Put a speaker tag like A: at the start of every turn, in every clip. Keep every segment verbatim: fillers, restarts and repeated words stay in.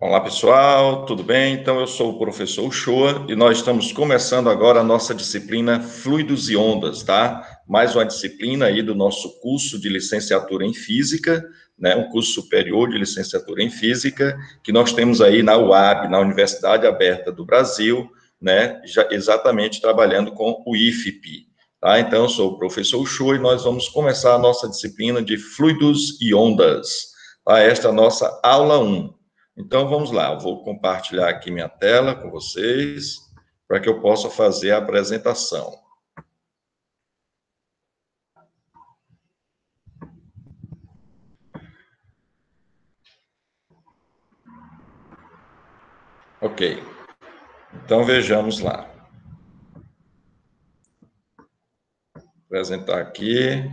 A: Olá, pessoal, tudo bem? Então, eu sou o professor Uchoa e nós estamos começando agora a nossa disciplina Fluidos e Ondas, tá? Mais uma disciplina aí do nosso curso de licenciatura em Física, né? Um curso superior de licenciatura em Física, que nós temos aí na U A B, na Universidade Aberta do Brasil, né? Já exatamente trabalhando com o I F P, tá? Então, eu sou o professor Uchoa e nós vamos começar a nossa disciplina de Fluidos e Ondas, tá? Esta é a nossa aula um. Então, vamos lá, eu vou compartilhar aqui minha tela com vocês, para que eu possa fazer a apresentação. Ok, então vejamos lá. Vou apresentar aqui.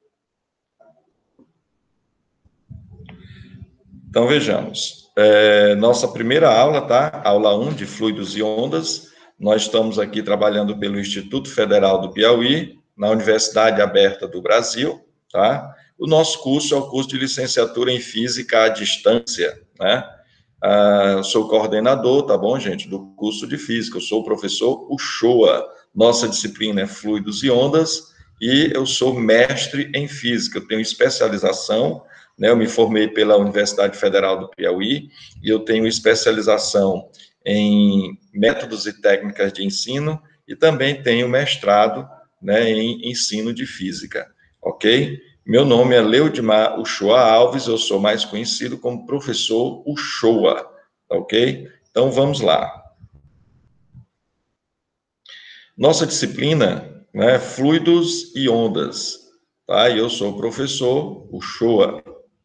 A: Então, vejamos. É, nossa primeira aula, tá? Aula um de Fluidos e Ondas. Nós estamos aqui trabalhando pelo Instituto Federal do Piauí, na Universidade Aberta do Brasil, tá? O nosso curso é o curso de licenciatura em Física à distância, né? Ah, eu sou coordenador, tá bom, gente, do curso de Física. Eu sou o professor Uchoa. Nossa disciplina é Fluidos e Ondas e eu sou mestre em Física. Eu tenho especialização, né? Eu me formei pela Universidade Federal do Piauí e eu tenho especialização em métodos e técnicas de ensino e também tenho mestrado, né, em ensino de Física, ok? Meu nome é Leudimar Uchoa Alves, eu sou mais conhecido como professor Uchoa, ok? Então, vamos lá. Nossa disciplina, né, Fluidos e Ondas, tá? E eu sou o professor Uchoa.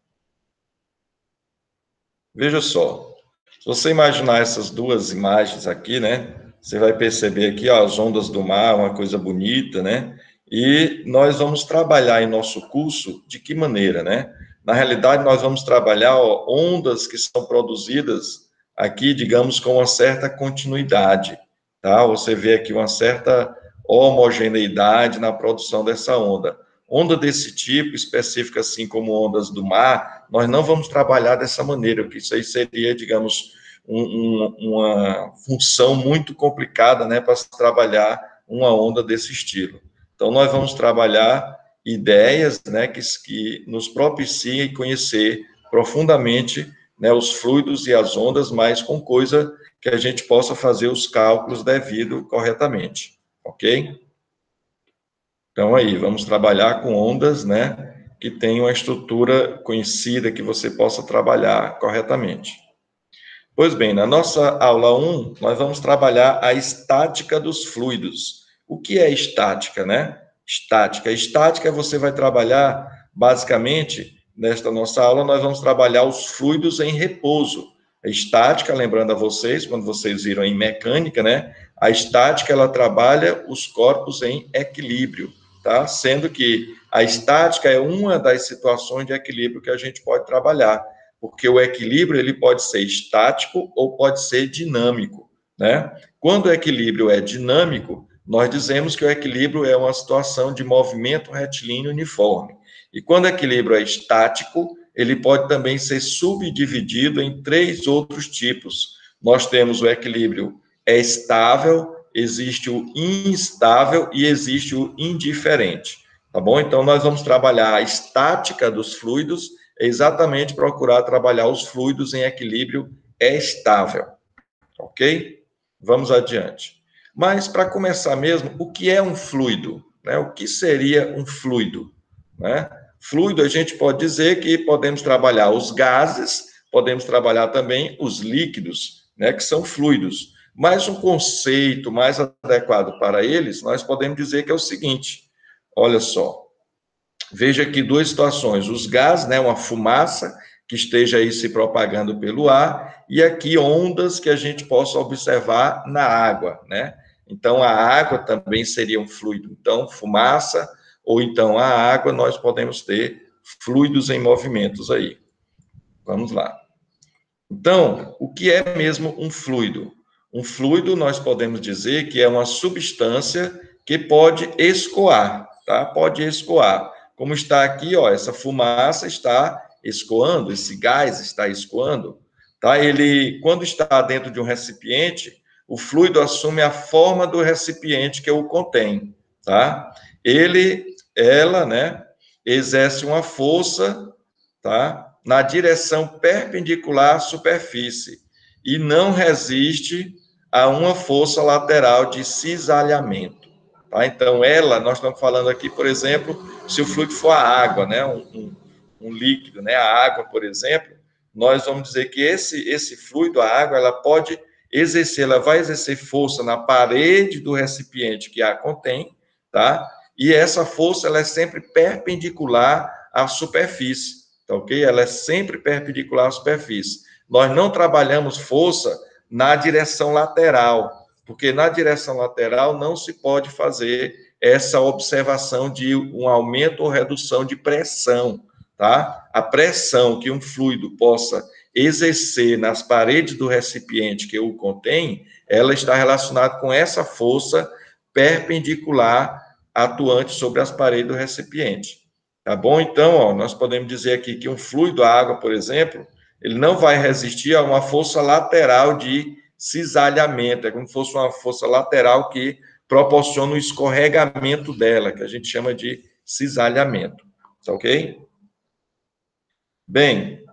A: Veja só, se você imaginar essas duas imagens aqui, né, você vai perceber aqui, ó, as ondas do mar, uma coisa bonita, né? E nós vamos trabalhar em nosso curso de que maneira, né? Na realidade, nós vamos trabalhar ó, ondas que são produzidas aqui, digamos, com uma certa continuidade, tá? Você vê aqui uma certa homogeneidade na produção dessa onda. Onda desse tipo, específica assim como ondas do mar, nós não vamos trabalhar dessa maneira, porque isso aí seria, digamos, um, um, uma função muito complicada, né, para se trabalhar uma onda desse estilo. Então, nós vamos trabalhar ideias, né, que, que nos propiciem conhecer profundamente, né, os fluidos e as ondas, mas com coisa que a gente possa fazer os cálculos devido corretamente, ok? Então, aí, vamos trabalhar com ondas, né, que tenham uma estrutura conhecida que você possa trabalhar corretamente. Pois bem, na nossa aula um, nós vamos trabalhar a estática dos fluidos. O que é estática, né? Estática. Estática você vai trabalhar, basicamente, nesta nossa aula, nós vamos trabalhar os fluidos em repouso. A estática, lembrando a vocês, quando vocês viram em mecânica, né? A estática, ela trabalha os corpos em equilíbrio, tá? Sendo que a estática é uma das situações de equilíbrio que a gente pode trabalhar, porque o equilíbrio ele pode ser estático ou pode ser dinâmico, né? Quando o equilíbrio é dinâmico, nós dizemos que o equilíbrio é uma situação de movimento retilíneo uniforme. E quando o equilíbrio é estático, ele pode também ser subdividido em três outros tipos. Nós temos o equilíbrio é estável, existe o instável e existe o indiferente, tá bom? Então, nós vamos trabalhar a estática dos fluidos, é exatamente procurar trabalhar os fluidos em equilíbrio estável, ok? Vamos adiante. Mas, para começar mesmo, o que é um fluido? Né? O que seria um fluido? Né? Fluido, a gente pode dizer que podemos trabalhar os gases, podemos trabalhar também os líquidos, né, que são fluidos. Mas um conceito mais adequado para eles, nós podemos dizer que é o seguinte, olha só, veja aqui duas situações, os gases, né, uma fumaça que esteja aí se propagando pelo ar, e aqui ondas que a gente possa observar na água, né? Então, a água também seria um fluido. Então, fumaça, ou então a água, nós podemos ter fluidos em movimentos aí. Vamos lá. Então, o que é mesmo um fluido? Um fluido, nós podemos dizer que é uma substância que pode escoar, tá? Pode escoar. Como está aqui, ó, essa fumaça está escoando, esse gás está escoando, tá? Ele, quando está dentro de um recipiente, o fluido assume a forma do recipiente que o contém, tá? Ele, ela, né, exerce uma força, tá, na direção perpendicular à superfície e não resiste a uma força lateral de cisalhamento, tá? Então, ela, nós estamos falando aqui, por exemplo, se o fluido for a água, né, um, um, um líquido, né, a água, por exemplo, nós vamos dizer que esse, esse fluido, a água, ela pode exercer, ela vai exercer força na parede do recipiente que a contém, tá? E essa força, ela é sempre perpendicular à superfície, tá ok? Ela é sempre perpendicular à superfície. Nós não trabalhamos força na direção lateral, porque na direção lateral não se pode fazer essa observação de um aumento ou redução de pressão, tá? A pressão que um fluido possa exercer nas paredes do recipiente que o contém, ela está relacionada com essa força perpendicular atuante sobre as paredes do recipiente. Tá bom? Então, ó, nós podemos dizer aqui que um fluido, a água, por exemplo, ele não vai resistir a uma força lateral de cisalhamento, é como se fosse uma força lateral que proporciona o escorregamento dela, que a gente chama de cisalhamento. Tá ok? Bem,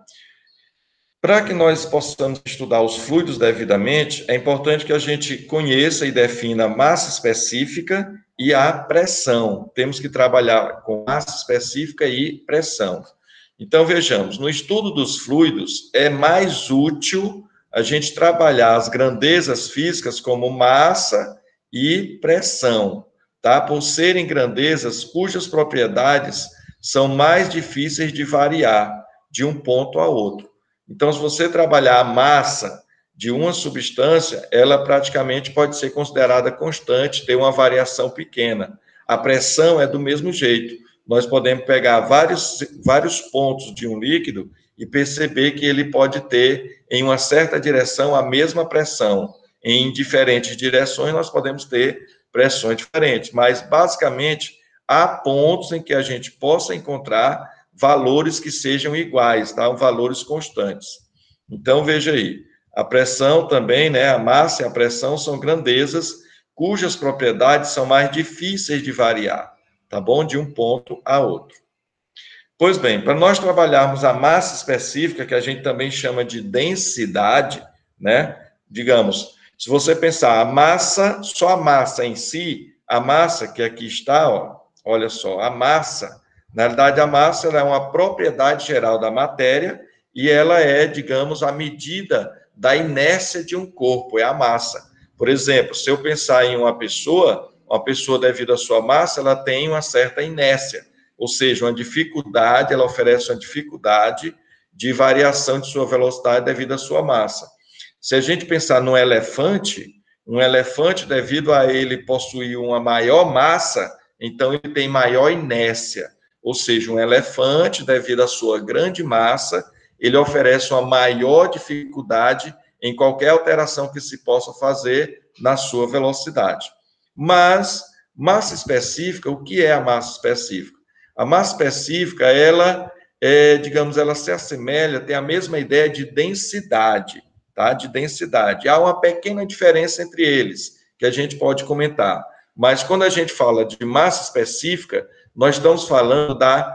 A: para que nós possamos estudar os fluidos devidamente, é importante que a gente conheça e defina a massa específica e a pressão. Temos que trabalhar com massa específica e pressão. Então, vejamos, no estudo dos fluidos, é mais útil a gente trabalhar as grandezas físicas como massa e pressão, tá? Por serem grandezas cujas propriedades são mais difíceis de variar de um ponto a outro. Então, se você trabalhar a massa de uma substância, ela praticamente pode ser considerada constante, ter uma variação pequena. A pressão é do mesmo jeito. Nós podemos pegar vários, vários pontos de um líquido e perceber que ele pode ter, em uma certa direção, a mesma pressão. Em diferentes direções, nós podemos ter pressões diferentes, mas, basicamente, há pontos em que a gente possa encontrar valores que sejam iguais, tá? Valores constantes. Então, veja aí, a pressão também, né? A massa e a pressão são grandezas cujas propriedades são mais difíceis de variar, tá bom? De um ponto a outro. Pois bem, para nós trabalharmos a massa específica, que a gente também chama de densidade, né? Digamos, se você pensar a massa, só a massa em si, a massa que aqui está, ó, olha só, a massa, na realidade, a massa ela é uma propriedade geral da matéria e ela é, digamos, a medida da inércia de um corpo, é a massa. Por exemplo, se eu pensar em uma pessoa, uma pessoa, devido à sua massa, ela tem uma certa inércia, ou seja, uma dificuldade, ela oferece uma dificuldade de variação de sua velocidade devido à sua massa. Se a gente pensar num elefante, um elefante, devido a ele possuir uma maior massa, então ele tem maior inércia. Ou seja, um elefante, devido à sua grande massa, ele oferece uma maior dificuldade em qualquer alteração que se possa fazer na sua velocidade. Mas, massa específica, o que é a massa específica? A massa específica, ela, é, digamos, ela se assemelha, tem a mesma ideia de densidade, tá? De densidade. Há uma pequena diferença entre eles, que a gente pode comentar. Mas, quando a gente fala de massa específica, nós estamos falando da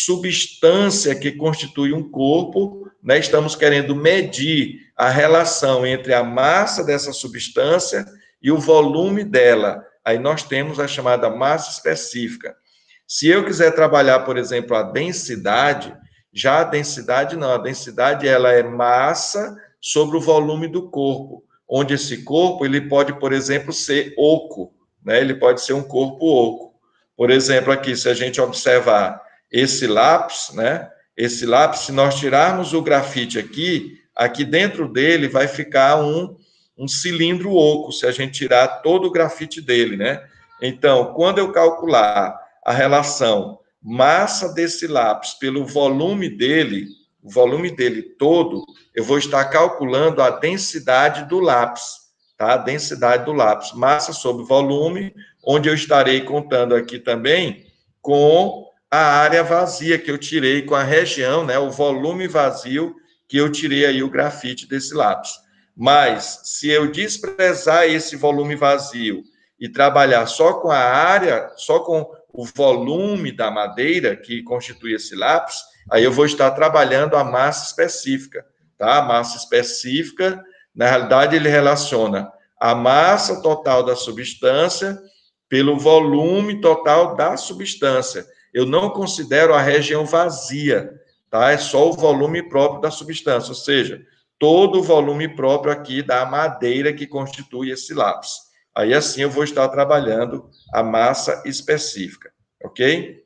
A: substância que constitui um corpo, né? Estamos querendo medir a relação entre a massa dessa substância e o volume dela. Aí nós temos a chamada massa específica. Se eu quiser trabalhar, por exemplo, a densidade, já a densidade não, a densidade ela é massa sobre o volume do corpo, onde esse corpo ele pode, por exemplo, ser oco, né? Ele pode ser um corpo oco. Por exemplo, aqui, se a gente observar esse lápis, né? Esse lápis, se nós tirarmos o grafite aqui, aqui dentro dele vai ficar um, um cilindro oco, se a gente tirar todo o grafite dele, né? Então, quando eu calcular a relação massa desse lápis pelo volume dele, o volume dele todo, eu vou estar calculando a densidade do lápis, tá? A densidade do lápis, massa sobre volume, onde eu estarei contando aqui também com a área vazia que eu tirei, com a região, né, o volume vazio que eu tirei aí o grafite desse lápis. Mas, se eu desprezar esse volume vazio e trabalhar só com a área, só com o volume da madeira que constitui esse lápis, aí eu vou estar trabalhando a massa específica, tá? A massa específica, na realidade, ele relaciona a massa total da substância pelo volume total da substância. Eu não considero a região vazia, tá? É só o volume próprio da substância, ou seja, todo o volume próprio aqui da madeira que constitui esse lápis. Aí, assim, eu vou estar trabalhando a massa específica, ok?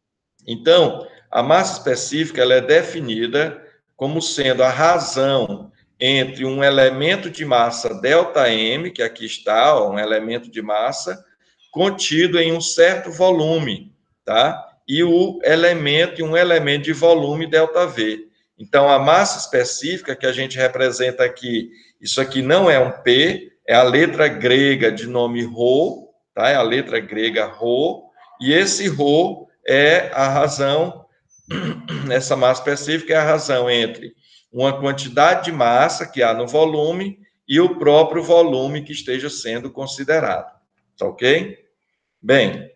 A: Então, a massa específica, ela é definida como sendo a razão entre um elemento de massa ΔM, que aqui está, ó, um elemento de massa, contido em um certo volume, tá? E o elemento, um elemento de volume ΔV. Então, a massa específica que a gente representa aqui, isso aqui não é um P, é a letra grega de nome Rho, tá? É a letra grega Rho, e esse Rho é a razão, essa massa específica é a razão entre uma quantidade de massa que há no volume e o próprio volume que esteja sendo considerado, tá ok? Bem,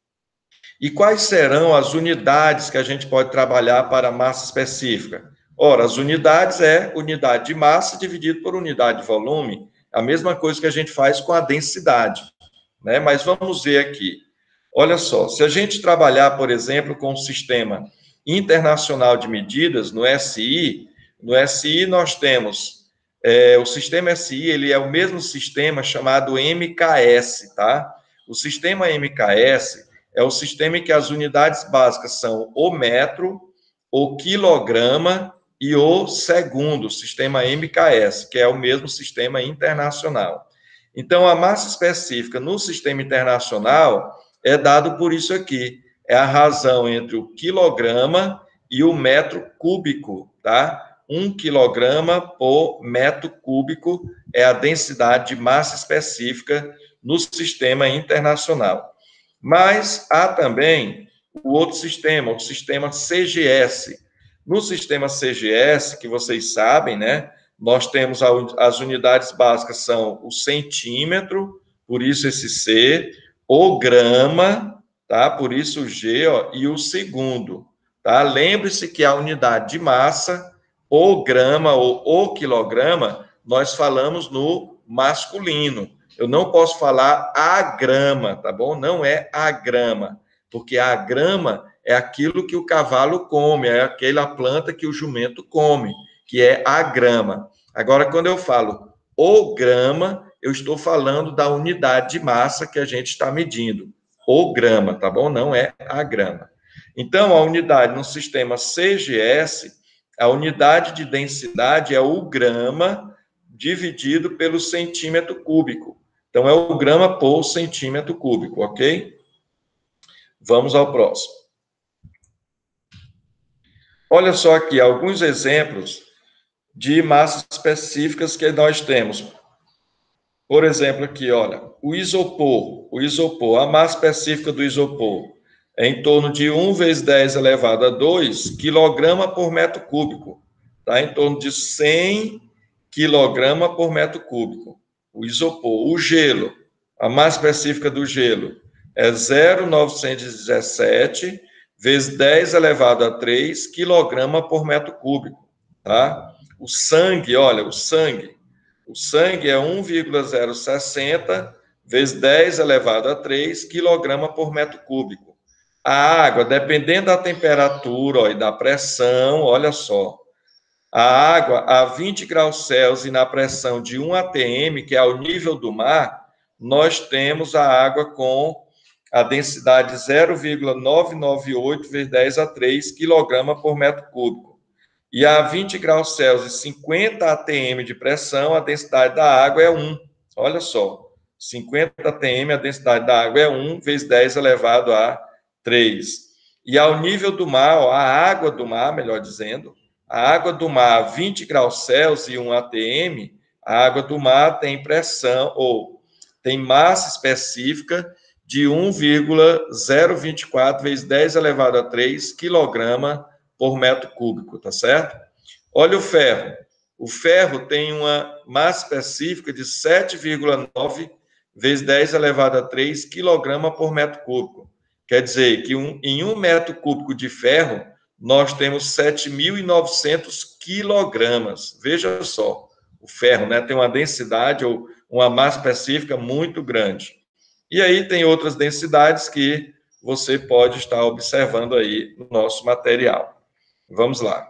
A: e quais serão as unidades que a gente pode trabalhar para a massa específica? Ora, as unidades é unidade de massa dividido por unidade de volume, a mesma coisa que a gente faz com a densidade, né? Mas vamos ver aqui. Olha só, se a gente trabalhar, por exemplo, com o Sistema Internacional de Medidas, no S I, no S I nós temos, é, o Sistema S I, ele é o mesmo sistema chamado M K S, tá? O Sistema M K S é o sistema em que as unidades básicas são o metro, o quilograma e o segundo, o Sistema M K S, que é o mesmo sistema internacional. Então, a massa específica no sistema internacional é dado por isso aqui. É a razão entre o quilograma e o metro cúbico, tá? Um quilograma por metro cúbico é a densidade de massa específica no sistema internacional. Mas há também o outro sistema, o sistema C G S. No sistema C G S, que vocês sabem, né? Nós temos as unidades básicas são o centímetro, por isso esse C, o grama, tá? Por isso o G, ó, e o segundo, tá? Lembre-se que a unidade de massa, o grama ou o quilograma, nós falamos no masculino. Eu não posso falar a grama, tá bom? Não é a grama, porque a grama é aquilo que o cavalo come, é aquela planta que o jumento come, que é a grama. Agora, quando eu falo o grama, eu estou falando da unidade de massa que a gente está medindo. O grama, tá bom? Não é a grama. Então, a unidade no sistema C G S, a unidade de densidade é o grama dividido pelo centímetro cúbico. Então, é o grama por centímetro cúbico, ok? Vamos ao próximo. Olha só aqui, alguns exemplos de massas específicas que nós temos. Por exemplo, aqui, olha, o isopor, o isopor, a massa específica do isopor é em torno de um vezes dez elevado a dois quilograma por metro cúbico, tá? Em torno de cem quilograma por metro cúbico. O isopor, o gelo, a massa específica do gelo é zero vírgula novecentos e dezessete vezes dez elevado a três quilograma por metro cúbico, tá? O sangue, olha, o sangue, o sangue é um vírgula zero sessenta vezes dez elevado a três quilograma por metro cúbico. A água, dependendo da temperatura ó, e da pressão, olha só, a água a vinte graus Celsius e na pressão de um A T M, que é ao nível do mar, nós temos a água com a densidade zero vírgula novecentos e noventa e oito vezes dez a três quilograma por metro cúbico. E a vinte graus Celsius e cinquenta A T M de pressão, a densidade da água é um. Olha só, cinquenta A T M, a densidade da água é um vezes dez elevado a três. E ao nível do mar, ó, a água do mar, melhor dizendo, a água do mar a vinte graus Celsius e um A T M, a água do mar tem pressão, ou tem massa específica de um vírgula zero vinte e quatro vezes dez elevado a três quilograma por metro cúbico, tá certo? Olha o ferro. O ferro tem uma massa específica de sete vírgula nove vezes dez elevado a três quilograma por metro cúbico. Quer dizer que um, em um metro cúbico de ferro, nós temos sete mil e novecentos quilogramas. Veja só, o ferro, né, tem uma densidade ou uma massa específica muito grande. E aí tem outras densidades que você pode estar observando aí no nosso material. Vamos lá.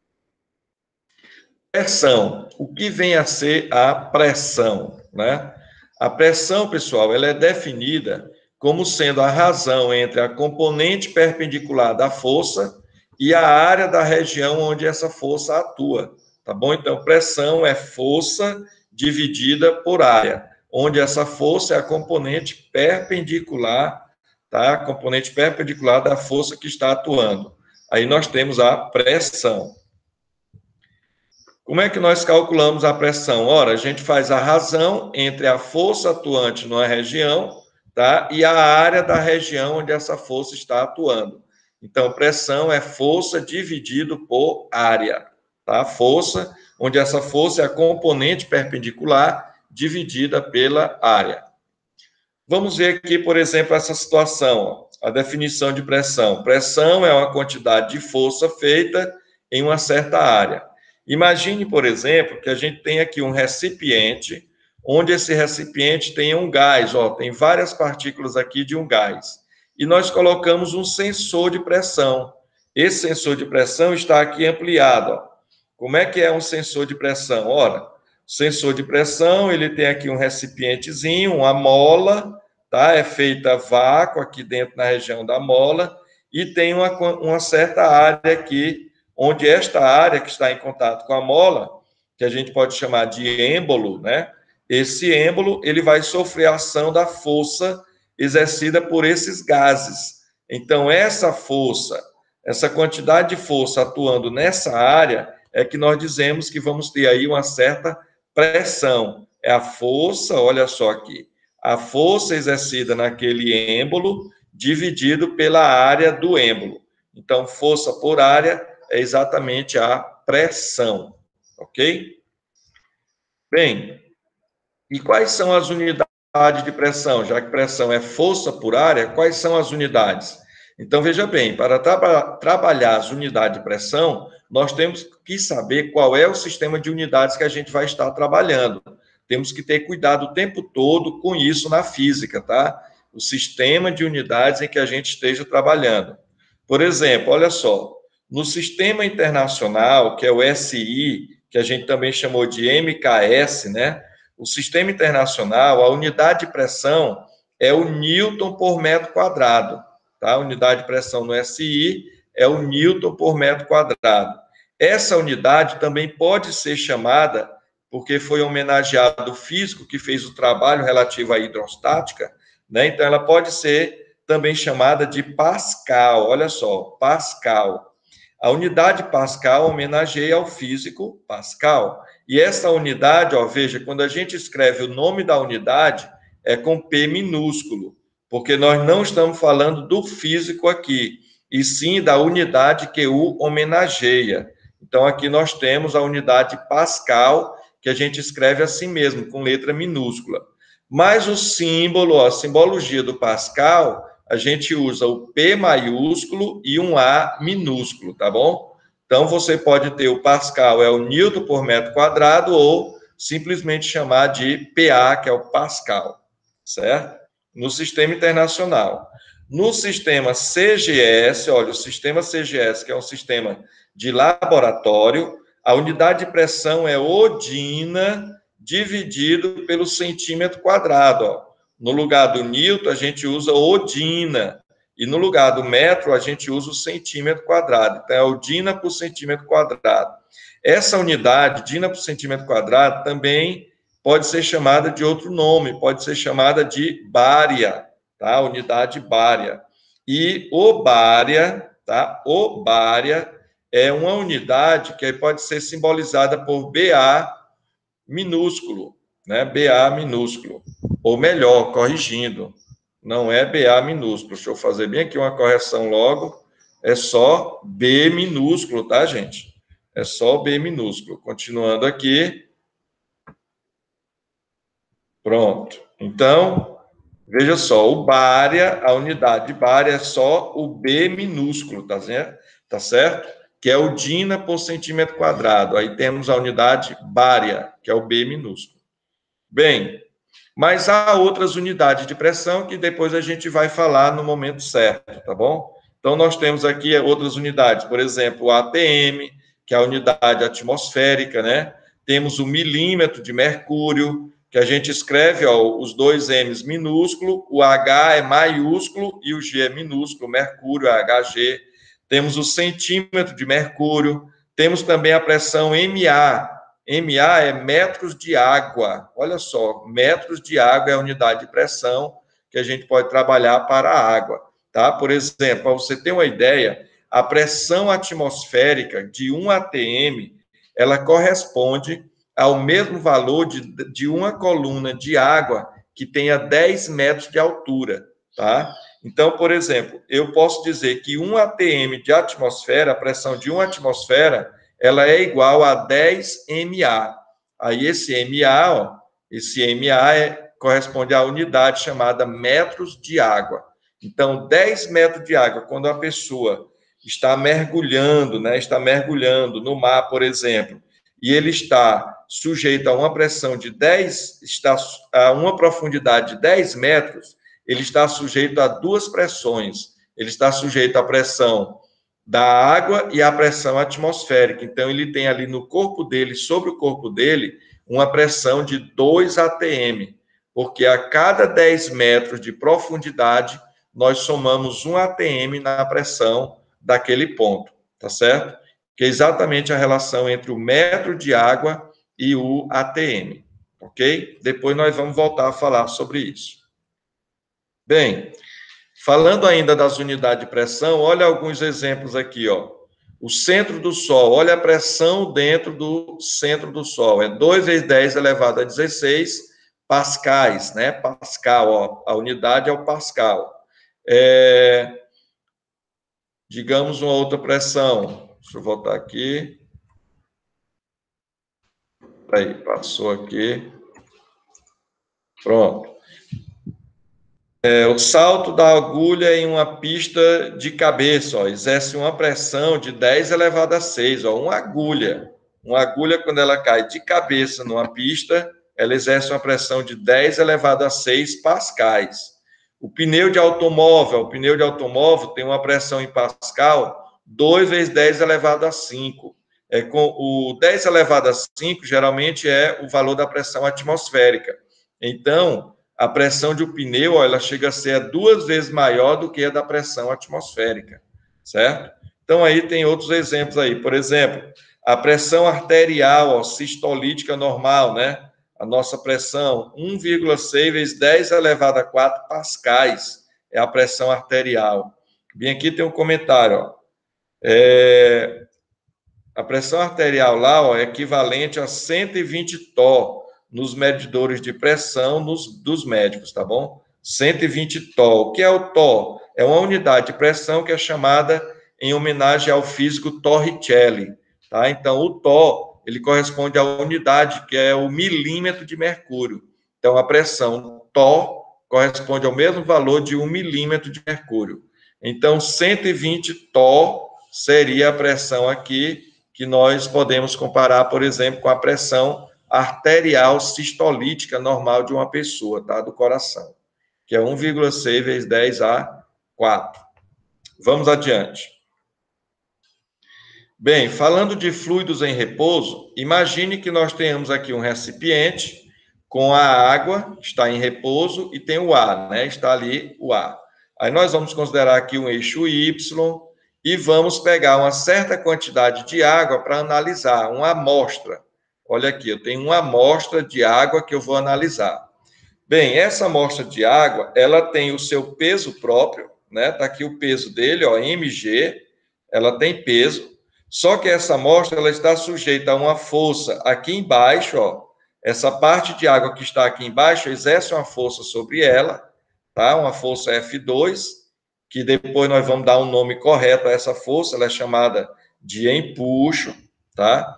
A: Pressão. O que vem a ser a pressão, né? A pressão, pessoal, ela é definida como sendo a razão entre a componente perpendicular da força e a área da região onde essa força atua, tá bom? Então, pressão é força dividida por área, onde essa força é a componente perpendicular, tá? A componente perpendicular da força que está atuando. Aí nós temos a pressão. Como é que nós calculamos a pressão? Ora, a gente faz a razão entre a força atuante numa região, tá? E a área da região onde essa força está atuando. Então, pressão é força dividido por área, tá? Força, onde essa força é a componente perpendicular dividida pela área. Vamos ver aqui, por exemplo, essa situação, ó, a definição de pressão. Pressão é uma quantidade de força feita em uma certa área. Imagine, por exemplo, que a gente tem aqui um recipiente, onde esse recipiente tem um gás, ó, tem várias partículas aqui de um gás. E nós colocamos um sensor de pressão. Esse sensor de pressão está aqui ampliado, ó. Como é que é um sensor de pressão? Ora, o sensor de pressão, ele tem aqui um recipientezinho, uma mola, tá? É feita vácuo aqui dentro na região da mola, e tem uma, uma certa área aqui, onde esta área que está em contato com a mola, que a gente pode chamar de êmbolo, né? Esse êmbolo, ele vai sofrer a ação da força exercida por esses gases. Então, essa força, essa quantidade de força atuando nessa área, é que nós dizemos que vamos ter aí uma certa pressão. É a força, olha só aqui, a força exercida naquele êmbolo dividido pela área do êmbolo. Então, força por área é exatamente a pressão, ok? Bem, e quais são as unidades de pressão? Já que pressão é força por área, quais são as unidades? Então, veja bem, para tra trabalhar as unidades de pressão, nós temos que saber qual é o sistema de unidades que a gente vai estar trabalhando. Temos que ter cuidado o tempo todo com isso na física, tá? O sistema de unidades em que a gente esteja trabalhando. Por exemplo, olha só, no sistema internacional, que é o S I, que a gente também chamou de M K S, né? O sistema internacional, a unidade de pressão é o Newton por metro quadrado, tá? A unidade de pressão no S I é o Newton por metro quadrado. Essa unidade também pode ser chamada, porque foi homenageado o físico que fez o trabalho relativo à hidrostática, né? Então, ela pode ser também chamada de Pascal. Olha só, Pascal. A unidade Pascal homenageia ao físico Pascal. E essa unidade, ó, veja, quando a gente escreve o nome da unidade, é com P minúsculo, porque nós não estamos falando do físico aqui, e sim da unidade que o homenageia. Então, aqui nós temos a unidade Pascal, que a gente escreve assim mesmo, com letra minúscula. Mas o símbolo, a simbologia do Pascal, a gente usa o P maiúsculo e um A minúsculo, tá bom? Então, você pode ter o Pascal, é o Newton por metro quadrado, ou simplesmente chamar de P A, que é o Pascal, certo? No sistema internacional. No sistema C G S, olha, o sistema C G S, que é um sistema de laboratório, a unidade de pressão é odina dividido pelo centímetro quadrado, ó. No lugar do Newton, a gente usa odina. E no lugar do metro, a gente usa o centímetro quadrado. Então, é odina por centímetro quadrado. Essa unidade, dina por centímetro quadrado, também pode ser chamada de outro nome, pode ser chamada de bária, tá? Unidade bária. E o bária, tá? O bária é uma unidade que pode ser simbolizada por B A minúsculo, né? B A minúsculo. Ou melhor, corrigindo, não é B A minúsculo. Deixa eu fazer bem aqui uma correção logo. É só B minúsculo, tá, gente? É só o B minúsculo. Continuando aqui. Pronto. Então, veja só, o bária, a unidade de bária é só o B minúsculo, tá certo? Tá certo? Que é o dina por centímetro quadrado. Aí temos a unidade bária, que é o B minúsculo. Bem, mas há outras unidades de pressão que depois a gente vai falar no momento certo, tá bom? Então, nós temos aqui outras unidades, por exemplo, o A T M, que é a unidade atmosférica, né? Temos o milímetro de mercúrio, que a gente escreve, ó, os dois M's minúsculo, o H é maiúsculo e o G é minúsculo, mercúrio é H G. Temos o centímetro de mercúrio, temos também a pressão M A. M A é metros de água. Olha só, metros de água é a unidade de pressão que a gente pode trabalhar para a água, tá? Por exemplo, para você ter uma ideia, a pressão atmosférica de um A T M, ela corresponde ao mesmo valor de, de uma coluna de água que tenha dez metros de altura, tá? Então, por exemplo, eu posso dizer que um A T M de atmosfera, a pressão de uma atmosfera, ela é igual a dez M A. Aí esse M A, ó, esse M A é, corresponde à unidade chamada metros de água. Então, dez metros de água, quando a pessoa está mergulhando, né, está mergulhando no mar, por exemplo, e ele está sujeito a uma pressão de dez, está a uma profundidade de dez metros, ele está sujeito a duas pressões. Ele está sujeito à pressão da água e à pressão atmosférica. Então, ele tem ali no corpo dele, sobre o corpo dele, uma pressão de dois A T M, porque a cada dez metros de profundidade, nós somamos um A T M na pressão daquele ponto, tá certo? Que é exatamente a relação entre o metro de água e o A T M, ok? Depois nós vamos voltar a falar sobre isso. Bem, falando ainda das unidades de pressão, olha alguns exemplos aqui, ó. O centro do Sol, olha a pressão dentro do centro do Sol, é dois vezes dez elevado a dezesseis pascais, né? Pascal, ó, a unidade é o pascal. É, digamos uma outra pressão, deixa eu voltar aqui. Aí, passou aqui. Pronto. É, o salto da agulha em uma pista de cabeça, ó, exerce uma pressão de dez elevado a seis, ó, uma agulha. Uma agulha, quando ela cai de cabeça numa pista, ela exerce uma pressão de dez elevado a seis pascais. O pneu de automóvel, o pneu de automóvel tem uma pressão em pascal dois vezes dez elevado a cinco. É, com o dez elevado a cinco, geralmente, é o valor da pressão atmosférica. Então, a pressão de um pneu, ó, ela chega a ser duas vezes maior do que a da pressão atmosférica, certo? Então, aí tem outros exemplos aí. Por exemplo, a pressão arterial, ó, sistolítica normal, né? A nossa pressão, um vírgula seis vezes dez elevado a quatro pascais, é a pressão arterial. Bem, aqui tem um comentário, ó. É, a pressão arterial lá, ó, é equivalente a cento e vinte tó nos medidores de pressão nos, dos médicos, tá bom? cento e vinte tó. O que é o tó? É uma unidade de pressão que é chamada em homenagem ao físico Torricelli, tá? Então, o tó, ele corresponde à unidade, que é o milímetro de mercúrio. Então, a pressão tó corresponde ao mesmo valor de um milímetro de mercúrio. Então, cento e vinte tó seria a pressão aqui, que nós podemos comparar, por exemplo, com a pressão arterial sistolítica normal de uma pessoa, tá? Do coração, que é um vírgula seis vezes dez a quatro. Vamos adiante. Bem, falando de fluidos em repouso, imagine que nós tenhamos aqui um recipiente com a água, que está em repouso, e tem o ar, né? Está ali o ar. Aí nós vamos considerar aqui um eixo Y e vamos pegar uma certa quantidade de água para analisar, uma amostra. Olha aqui, eu tenho uma amostra de água que eu vou analisar. Bem, essa amostra de água, ela tem o seu peso próprio, né? Está aqui o peso dele, ó, M G, ela tem peso, só que essa amostra, ela está sujeita a uma força aqui embaixo, ó, essa parte de água que está aqui embaixo exerce uma força sobre ela, tá? Uma força F dois, que depois nós vamos dar um nome correto a essa força, ela é chamada de empuxo, tá?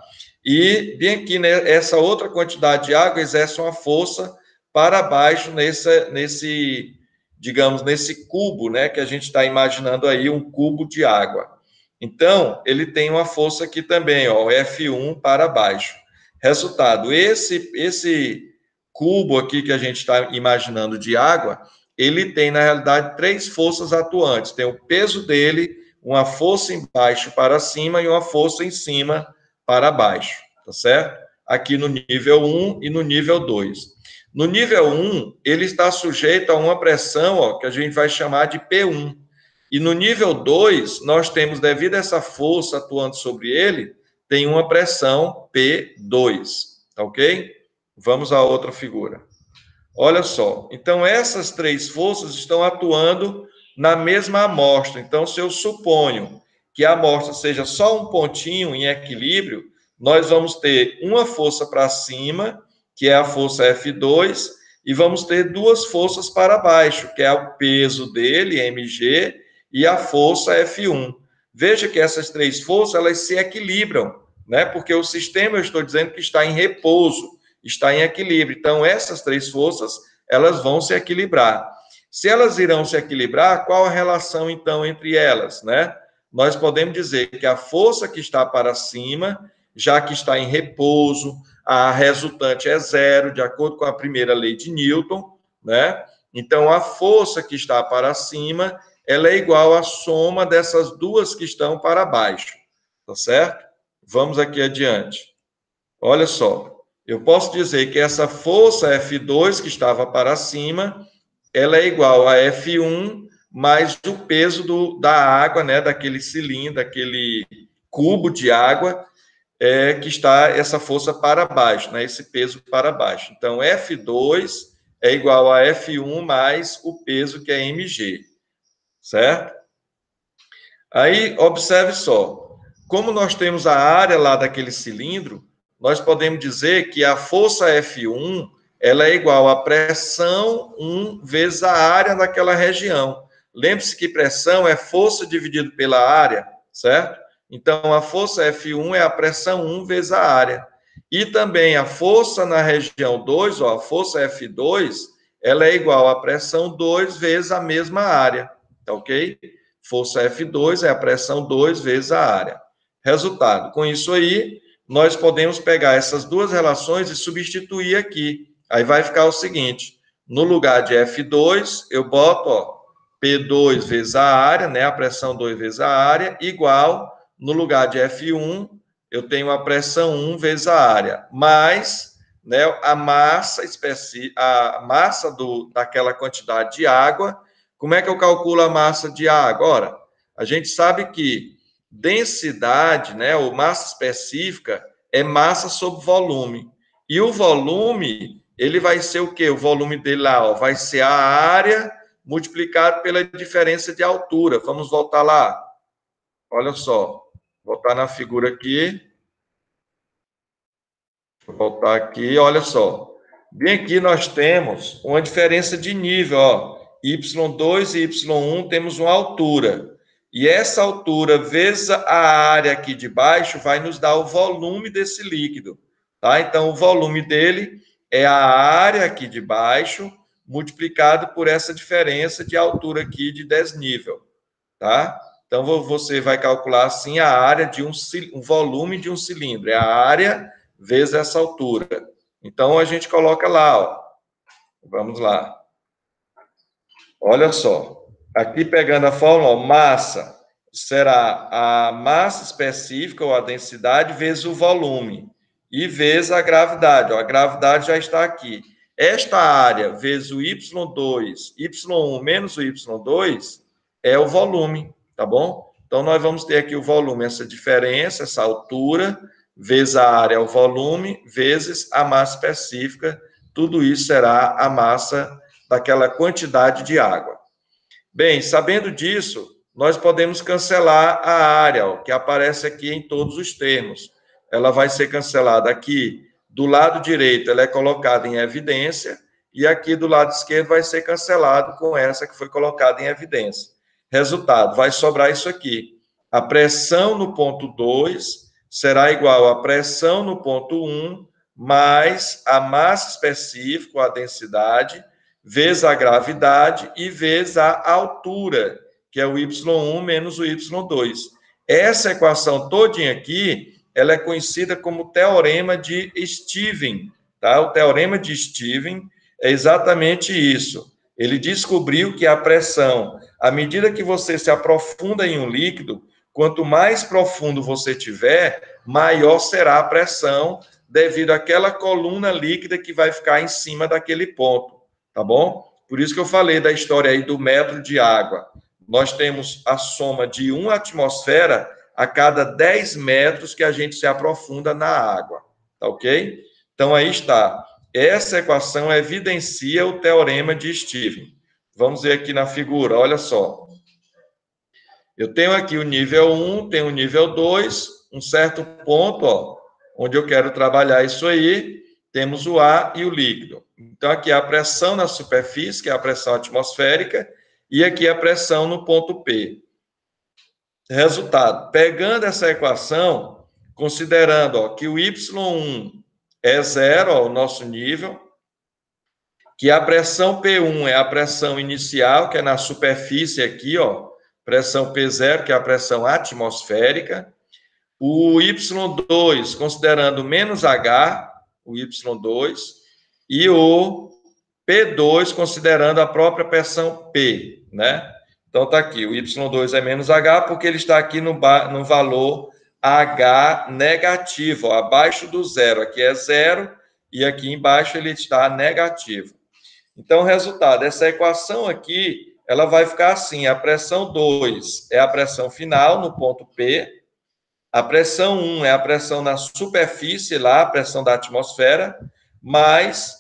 A: E bem aqui, né, essa outra quantidade de água exerce uma força para baixo nesse, nesse digamos, nesse cubo, né, que a gente está imaginando aí, um cubo de água. Então, ele tem uma força aqui também, ó, F um para baixo. Resultado, esse, esse cubo aqui que a gente está imaginando de água, ele tem, na realidade, três forças atuantes. Tem o peso dele, uma força embaixo para cima e uma força em cima para baixo, tá certo? Aqui no nível um e no nível dois. No nível um, ele está sujeito a uma pressão, ó, que a gente vai chamar de P um. E no nível dois, nós temos, devido a essa força atuando sobre ele, tem uma pressão P dois, tá ok? Vamos à outra figura. Olha só, então essas três forças estão atuando na mesma amostra. Então, se eu suponho que a amostra seja só um pontinho em equilíbrio, nós vamos ter uma força para cima, que é a força F dois, e vamos ter duas forças para baixo, que é o peso dele, mg, e a força F um. Veja que essas três forças, elas se equilibram, né? Porque o sistema, eu estou dizendo que está em repouso, está em equilíbrio. Então, essas três forças, elas vão se equilibrar. Se elas irão se equilibrar, qual a relação, então, entre elas, né? Nós podemos dizer que a força que está para cima, já que está em repouso, a resultante é zero, de acordo com a primeira lei de Newton, né? Então, a força que está para cima, ela é igual à soma dessas duas que estão para baixo, tá certo? Vamos aqui adiante. Olha só, eu posso dizer que essa força F dois que estava para cima, ela é igual a F um mais o peso do, da água, né, daquele cilindro, daquele cubo de água, é, que está essa força para baixo, né, esse peso para baixo. Então, F dois é igual a F um mais o peso que é mg, certo? Aí, observe só, como nós temos a área lá daquele cilindro, nós podemos dizer que a força F um, ela é igual a pressão um vezes a área daquela região. Lembre-se que pressão é força dividido pela área, certo? Então, a força F um é a pressão um vezes a área. E também a força na região dois, ó, a força F dois, ela é igual a pressão dois vezes a mesma área, tá ok? Força F dois é a pressão dois vezes a área. Resultado, com isso aí, nós podemos pegar essas duas relações e substituir aqui. Aí vai ficar o seguinte, no lugar de F dois, eu boto, ó, P dois vezes a área, né, a pressão dois vezes a área, igual, no lugar de F um, eu tenho a pressão um vezes a área, mais, né, a massa específica, a massa do, daquela quantidade de água. Como é que eu calculo a massa de água? Ora, a gente sabe que densidade, né, ou massa específica, é massa sobre volume. E o volume, ele vai ser o quê? O volume dele lá, ó, vai ser a área multiplicado pela diferença de altura. Vamos voltar lá. Olha só. Voltar na figura aqui. Vou voltar aqui, olha só. Bem aqui nós temos uma diferença de nível, ó. Y dois e Y um temos uma altura. E essa altura vezes a área aqui de baixo vai nos dar o volume desse líquido, tá? Então, o volume dele é a área aqui de baixo multiplicado por essa diferença de altura aqui de desnível, tá? Então, você vai calcular assim a área de um, um volume de um cilindro, é a área vezes essa altura. Então, a gente coloca lá, ó. Vamos lá. Olha só, aqui pegando a fórmula, ó, massa será a massa específica ou a densidade vezes o volume e vezes a gravidade. Ó, a gravidade já está aqui. Esta área vezes o Y dois, Y um menos o Y dois é o volume, tá bom? Então, nós vamos ter aqui o volume, essa diferença, essa altura, vezes a área, o volume, vezes a massa específica. Tudo isso será a massa daquela quantidade de água. Bem, sabendo disso, nós podemos cancelar a área, ó, que aparece aqui em todos os termos. Ela vai ser cancelada aqui do lado direito, ela é colocada em evidência, e aqui do lado esquerdo vai ser cancelado com essa que foi colocada em evidência. Resultado, vai sobrar isso aqui. A pressão no ponto dois será igual à pressão no ponto um, mais a massa específica, a densidade, vezes a gravidade e vezes a altura, que é o Y um menos o Y dois. Essa equação todinha aqui, ela é conhecida como teorema de Stevens, tá? O teorema de Stevens é exatamente isso. Ele descobriu que a pressão, à medida que você se aprofunda em um líquido, quanto mais profundo você tiver, maior será a pressão devido àquela coluna líquida que vai ficar em cima daquele ponto, tá bom? Por isso que eu falei da história aí do metro de água. Nós temos a soma de uma atmosfera a cada dez metros que a gente se aprofunda na água, tá ok? Então, aí está. Essa equação evidencia o teorema de Stevens. Vamos ver aqui na figura, olha só. Eu tenho aqui o nível um, tenho o nível dois, um certo ponto, ó, onde eu quero trabalhar isso aí, temos o ar e o líquido. Então, aqui a pressão na superfície, que é a pressão atmosférica, e aqui a pressão no ponto P. Resultado, pegando essa equação, considerando ó, que o Y um é zero, ó, o nosso nível, que a pressão P um é a pressão inicial, que é na superfície aqui, ó, pressão P zero, que é a pressão atmosférica, o Y dois, considerando menos H, o Y dois, e o P dois, considerando a própria pressão P, né? Então, está aqui, o Y dois é menos H, porque ele está aqui no, no valor H negativo, ó, abaixo do zero. Aqui é zero, e aqui embaixo ele está negativo. Então, resultado, essa equação aqui, ela vai ficar assim, a pressão dois é a pressão final no ponto P, a pressão um é a pressão na superfície lá, a pressão da atmosfera, mais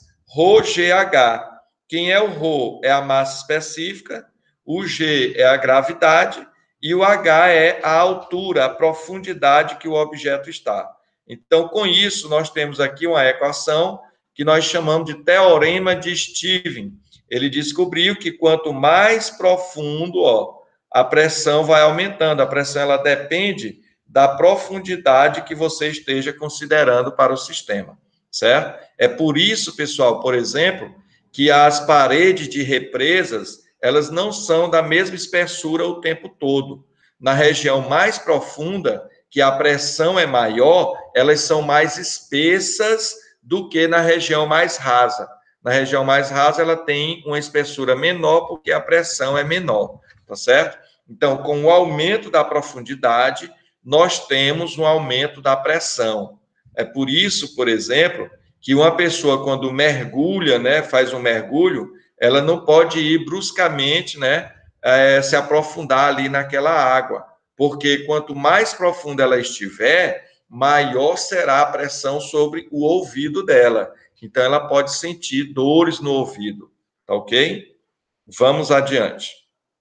A: ρGH. Quem é o ρ é a massa específica, o G é a gravidade e o H é a altura, a profundidade que o objeto está. Então, com isso, nós temos aqui uma equação que nós chamamos de teorema de Stevens. Ele descobriu que quanto mais profundo, ó, a pressão vai aumentando. A pressão ela depende da profundidade que você esteja considerando para o sistema, certo? É por isso, pessoal, por exemplo, que as paredes de represas, elas não são da mesma espessura o tempo todo. Na região mais profunda, que a pressão é maior, elas são mais espessas do que na região mais rasa. Na região mais rasa, ela tem uma espessura menor, porque a pressão é menor, tá certo? Então, com o aumento da profundidade, nós temos um aumento da pressão. É por isso, por exemplo, que uma pessoa, quando mergulha, né, faz um mergulho, ela não pode ir bruscamente, né, é, se aprofundar ali naquela água, porque quanto mais profunda ela estiver, maior será a pressão sobre o ouvido dela. Então, ela pode sentir dores no ouvido, tá ok? Vamos adiante.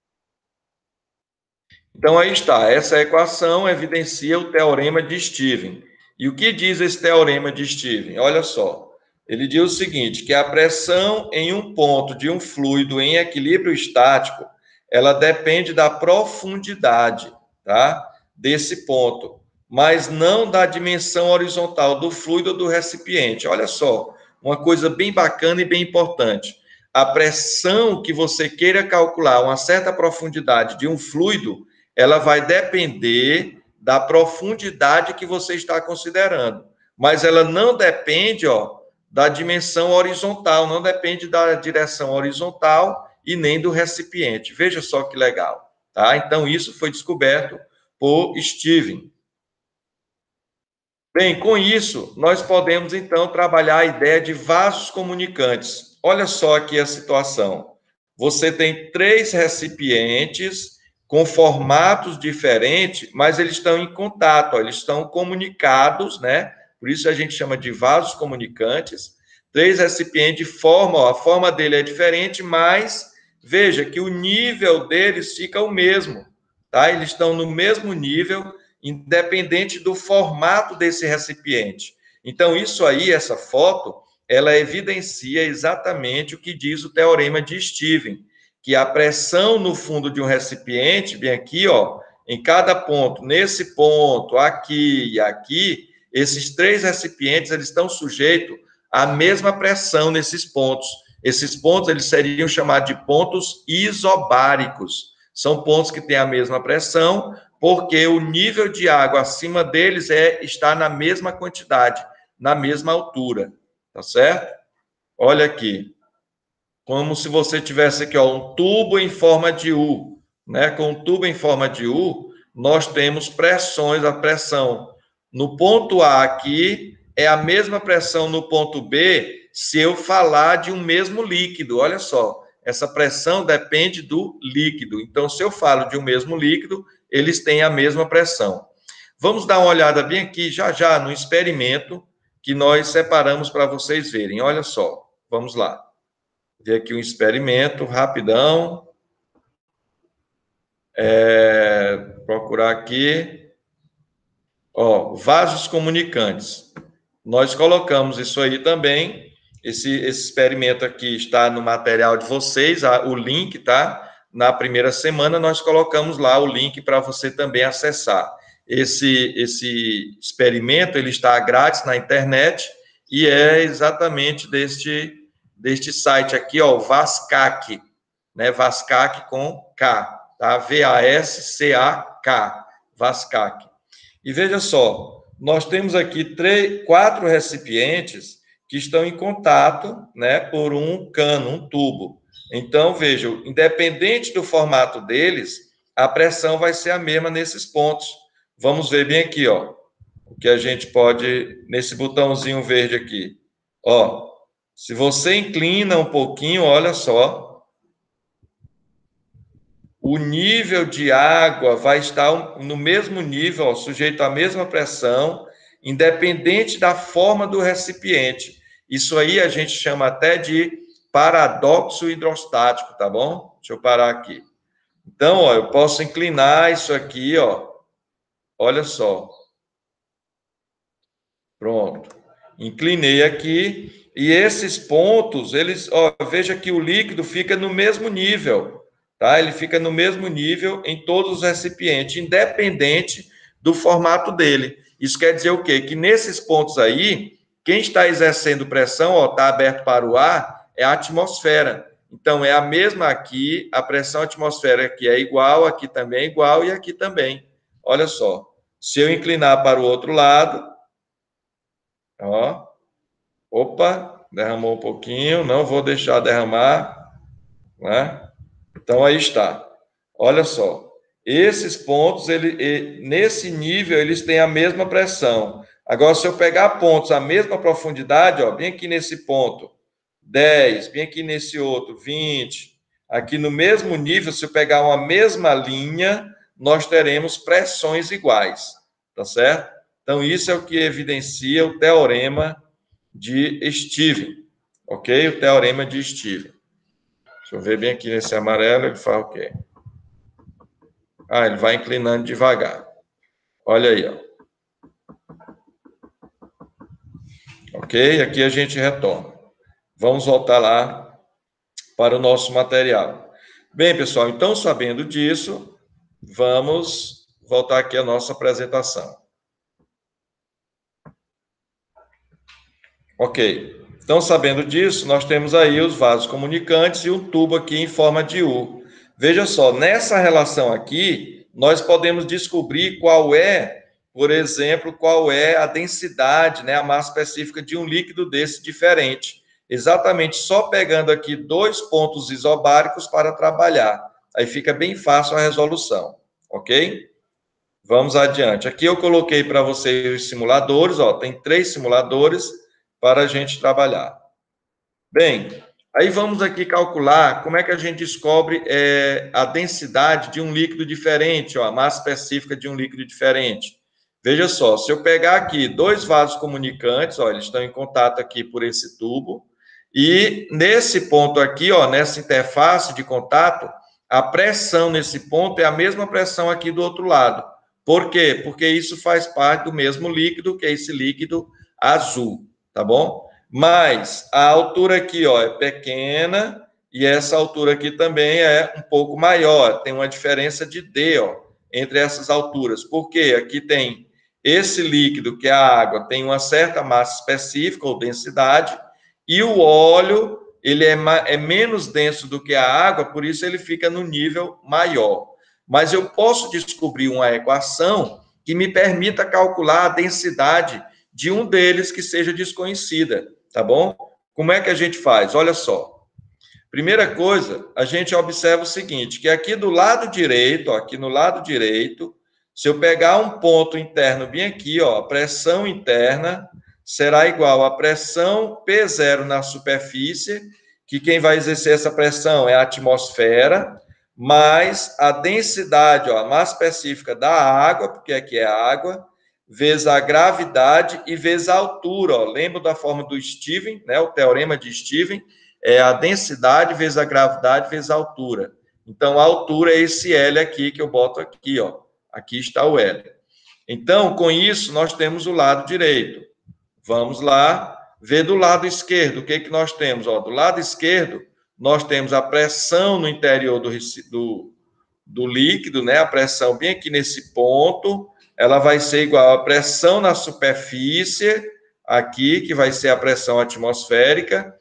A: Então, aí está. Essa equação evidencia o teorema de Stevens. E o que diz esse teorema de Stevens? Olha só. Ele diz o seguinte, que a pressão em um ponto de um fluido em equilíbrio estático, ela depende da profundidade, tá? Desse ponto, mas não da dimensão horizontal do fluido ou do recipiente. Olha só, uma coisa bem bacana e bem importante. A pressão que você queira calcular, uma certa profundidade de um fluido, ela vai depender da profundidade que você está considerando. Mas ela não depende, ó, da dimensão horizontal, não depende da direção horizontal e nem do recipiente. Veja só que legal, tá? Então, isso foi descoberto por Stevens. Bem, com isso, nós podemos, então, trabalhar a ideia de vasos comunicantes. Olha só aqui a situação. Você tem três recipientes com formatos diferentes, mas eles estão em contato, ó, eles estão comunicados, né? Por isso a gente chama de vasos comunicantes. Três recipientes de forma, ó, a forma dele é diferente, mas veja que o nível deles fica o mesmo, tá? Eles estão no mesmo nível, independente do formato desse recipiente. Então, isso aí, essa foto, ela evidencia exatamente o que diz o teorema de Stevens, que a pressão no fundo de um recipiente, bem aqui, ó, em cada ponto, nesse ponto, aqui e aqui, esses três recipientes, eles estão sujeitos à mesma pressão nesses pontos. Esses pontos, eles seriam chamados de pontos isobáricos. São pontos que têm a mesma pressão, porque o nível de água acima deles é, está na mesma quantidade, na mesma altura, tá certo? Olha aqui, como se você tivesse aqui, ó, um tubo em forma de U, né? Com um tubo em forma de U, nós temos pressões, a pressão no ponto A aqui é a mesma pressão no ponto B, se eu falar de um mesmo líquido. Olha só, essa pressão depende do líquido. Então, se eu falo de um mesmo líquido, eles têm a mesma pressão. Vamos dar uma olhada bem aqui, já já, no experimento que nós separamos para vocês verem. Olha só, vamos lá. Ver aqui um experimento, rapidão. É, procurar aqui. Ó, vasos comunicantes. Nós colocamos isso aí também. Esse, esse experimento aqui está no material de vocês, a, o link, tá? Na primeira semana, nós colocamos lá o link para você também acessar. Esse, esse experimento, ele está grátis na internet e é exatamente deste, deste site aqui, ó, o Vascac, né? Vascac com K, tá? V A S C A K, Vascac. E veja só, nós temos aqui três, quatro recipientes que estão em contato, né, por um cano, um tubo. Então, vejam, independente do formato deles, a pressão vai ser a mesma nesses pontos. Vamos ver bem aqui, ó, o que a gente pode, nesse botãozinho verde aqui. Ó, se você inclina um pouquinho, olha só, o nível de água vai estar no mesmo nível, ó, sujeito à mesma pressão, independente da forma do recipiente. Isso aí a gente chama até de paradoxo hidrostático, tá bom? Deixa eu parar aqui. Então, ó, eu posso inclinar isso aqui, ó. Olha só. Pronto. Inclinei aqui e esses pontos, eles, ó, veja que o líquido fica no mesmo nível, tá? Ele fica no mesmo nível em todos os recipientes, independente do formato dele. Isso quer dizer o quê? Que nesses pontos aí, quem está exercendo pressão, ó, está aberto para o ar, é a atmosfera. Então, é a mesma aqui, a pressão atmosférica aqui é igual, aqui também é igual e aqui também. Olha só, se eu inclinar para o outro lado, ó, opa, derramou um pouquinho, não vou deixar derramar, né? Então, aí está. Olha só, esses pontos, ele, ele, nesse nível, eles têm a mesma pressão. Agora, se eu pegar pontos à mesma profundidade, ó, bem aqui nesse ponto, dez, bem aqui nesse outro, vinte, aqui no mesmo nível, se eu pegar uma mesma linha, nós teremos pressões iguais, tá certo? Então, isso é o que evidencia o teorema de Stevens, ok? O teorema de Stevens. Deixa eu ver bem aqui nesse amarelo, ele fala o quê? Ah, ele vai inclinando devagar. Olha aí, ó. Ok? Aqui a gente retorna. Vamos voltar lá para o nosso material. Bem, pessoal, então, sabendo disso, vamos voltar aqui à nossa apresentação. Ok. Então, sabendo disso, nós temos aí os vasos comunicantes e um tubo aqui em forma de U. Veja só, nessa relação aqui, nós podemos descobrir qual é, por exemplo, qual é a densidade, né, a massa específica de um líquido desse diferente. Exatamente só pegando aqui dois pontos isobáricos para trabalhar. Aí fica bem fácil a resolução, ok? Vamos adiante. Aqui eu coloquei para vocês os simuladores, ó, tem três simuladores para a gente trabalhar. Bem, aí vamos aqui calcular como é que a gente descobre é, a densidade de um líquido diferente, ó, a massa específica de um líquido diferente. Veja só, se eu pegar aqui dois vasos comunicantes, ó, eles estão em contato aqui por esse tubo, e nesse ponto aqui, ó, nessa interface de contato, a pressão nesse ponto é a mesma pressão aqui do outro lado. Por quê? Porque isso faz parte do mesmo líquido, que é esse líquido azul, tá bom? Mas a altura aqui, ó, é pequena e essa altura aqui também é um pouco maior, tem uma diferença de D, ó. entre essas alturas, porque aqui tem esse líquido, que é a água, tem uma certa massa específica ou densidade, e o óleo, ele é, é menos denso do que a água, por isso ele fica no nível maior. Mas eu posso descobrir uma equação que me permita calcular a densidade de um deles que seja desconhecida, tá bom? Como é que a gente faz? Olha só. Primeira coisa, a gente observa o seguinte, que aqui do lado direito, ó, aqui no lado direito, se eu pegar um ponto interno bem aqui, ó, a pressão interna será igual à pressão P zero na superfície, que quem vai exercer essa pressão é a atmosfera, mais a densidade, ó, a massa específica da água, porque aqui é água, vezes a gravidade e vezes a altura. Ó. Lembra da forma do Steven, né, o teorema de Steven? É a densidade vezes a gravidade vezes a altura. Então, a altura é esse L aqui que eu boto aqui, ó. Aqui está o L. Então, com isso, nós temos o lado direito. Vamos lá ver do lado esquerdo. O que, que nós temos? Ó, do lado esquerdo, nós temos a pressão no interior do, do, do líquido, né? A pressão bem aqui nesse ponto, ela vai ser igual à pressão na superfície, aqui, que vai ser a pressão atmosférica,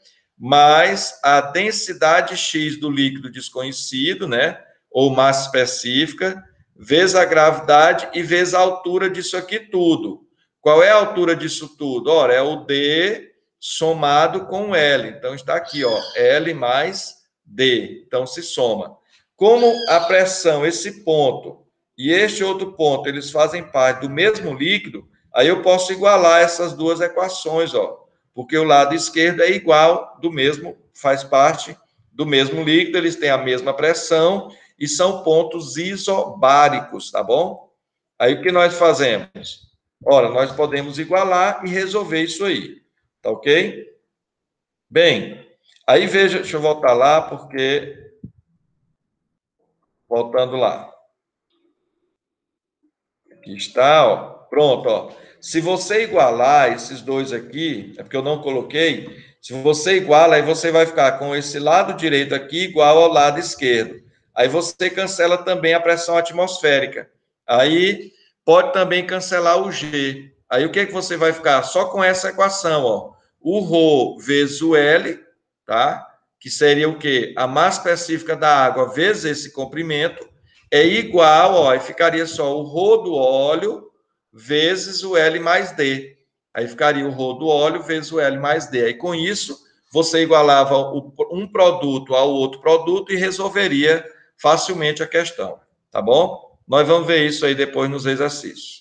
A: mais a densidade X do líquido desconhecido, né? Ou massa específica, vezes a gravidade e vezes a altura disso aqui tudo. Qual é a altura disso tudo? Ora, é o D somado com o L. Então, está aqui, ó, L mais D. Então, se soma. Como a pressão, esse ponto e este outro ponto, eles fazem parte do mesmo líquido, aí eu posso igualar essas duas equações, ó. Porque o lado esquerdo é igual do mesmo, faz parte do mesmo líquido, eles têm a mesma pressão e são pontos isobáricos, tá bom? Aí o que nós fazemos? Ora, nós podemos igualar e resolver isso aí, tá ok? Bem, aí veja, deixa eu voltar lá, porque... Voltando lá. Aqui está, ó. Pronto, ó. Se você igualar esses dois aqui, é porque eu não coloquei, se você iguala, aí você vai ficar com esse lado direito aqui igual ao lado esquerdo. Aí você cancela também a pressão atmosférica. Aí pode também cancelar o G. Aí o que, que você vai ficar? Só com essa equação, ó. O ρ vezes o L, tá? Que seria o quê? A massa específica da água vezes esse comprimento, é igual, ó, e ficaria só o ρ do óleo vezes o L mais D. Aí ficaria o ρ do óleo vezes o L mais D. Aí, com isso, você igualava um produto ao outro produto e resolveria facilmente a questão, tá bom? Nós vamos ver isso aí depois nos exercícios.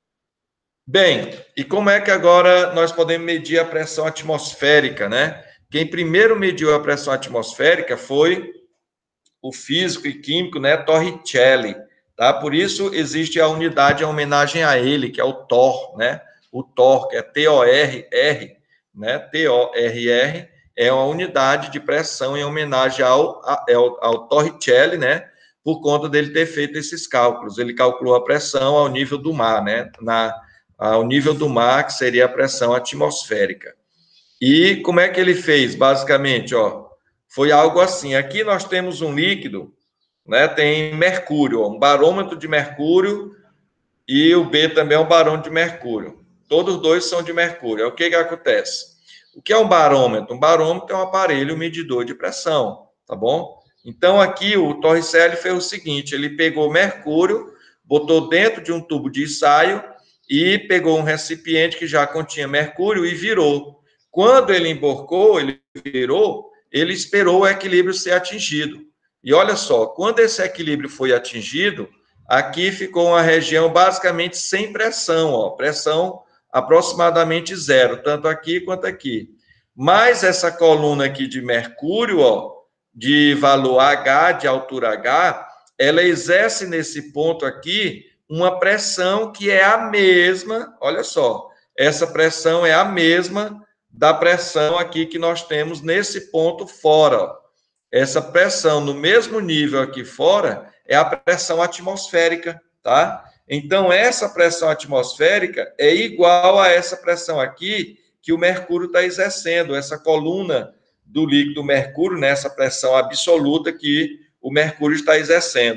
A: Bem, e como é que agora nós podemos medir a pressão atmosférica, né? Quem primeiro mediu a pressão atmosférica foi o físico e químico, né, Torricelli, tá? Por isso existe a unidade em homenagem a ele, que é o Tor, né? O Tor, que é T O R R, né? T O R R é uma unidade de pressão em homenagem ao, ao, ao Torricelli, né? Por conta dele ter feito esses cálculos. Ele calculou a pressão ao nível do mar, né? Na, ao nível do mar, que seria a pressão atmosférica. E como é que ele fez, basicamente, ó? Foi algo assim. Aqui nós temos um líquido, né? Tem mercúrio, ó, um barômetro de mercúrio, e o B também é um barômetro de mercúrio. Todos dois são de mercúrio. O que que acontece? O que é um barômetro? Um barômetro é um aparelho medidor de pressão, tá bom? Então, aqui o Torricelli fez o seguinte, ele pegou mercúrio, botou dentro de um tubo de ensaio e pegou um recipiente que já continha mercúrio e virou. Quando ele emborcou, ele virou, ele esperou o equilíbrio ser atingido. E olha só, quando esse equilíbrio foi atingido, aqui ficou uma região basicamente sem pressão, ó, pressão aproximadamente zero, tanto aqui quanto aqui. Mas essa coluna aqui de mercúrio, ó, de valor H, de altura H, ela exerce nesse ponto aqui uma pressão que é a mesma, olha só, essa pressão é a mesma da pressão aqui que nós temos nesse ponto fora, ó. Essa pressão no mesmo nível aqui fora é a pressão atmosférica, tá? Então, essa pressão atmosférica é igual a essa pressão aqui que o mercúrio está exercendo, essa coluna do líquido mercúrio, nessa pressão absoluta que o mercúrio está exercendo.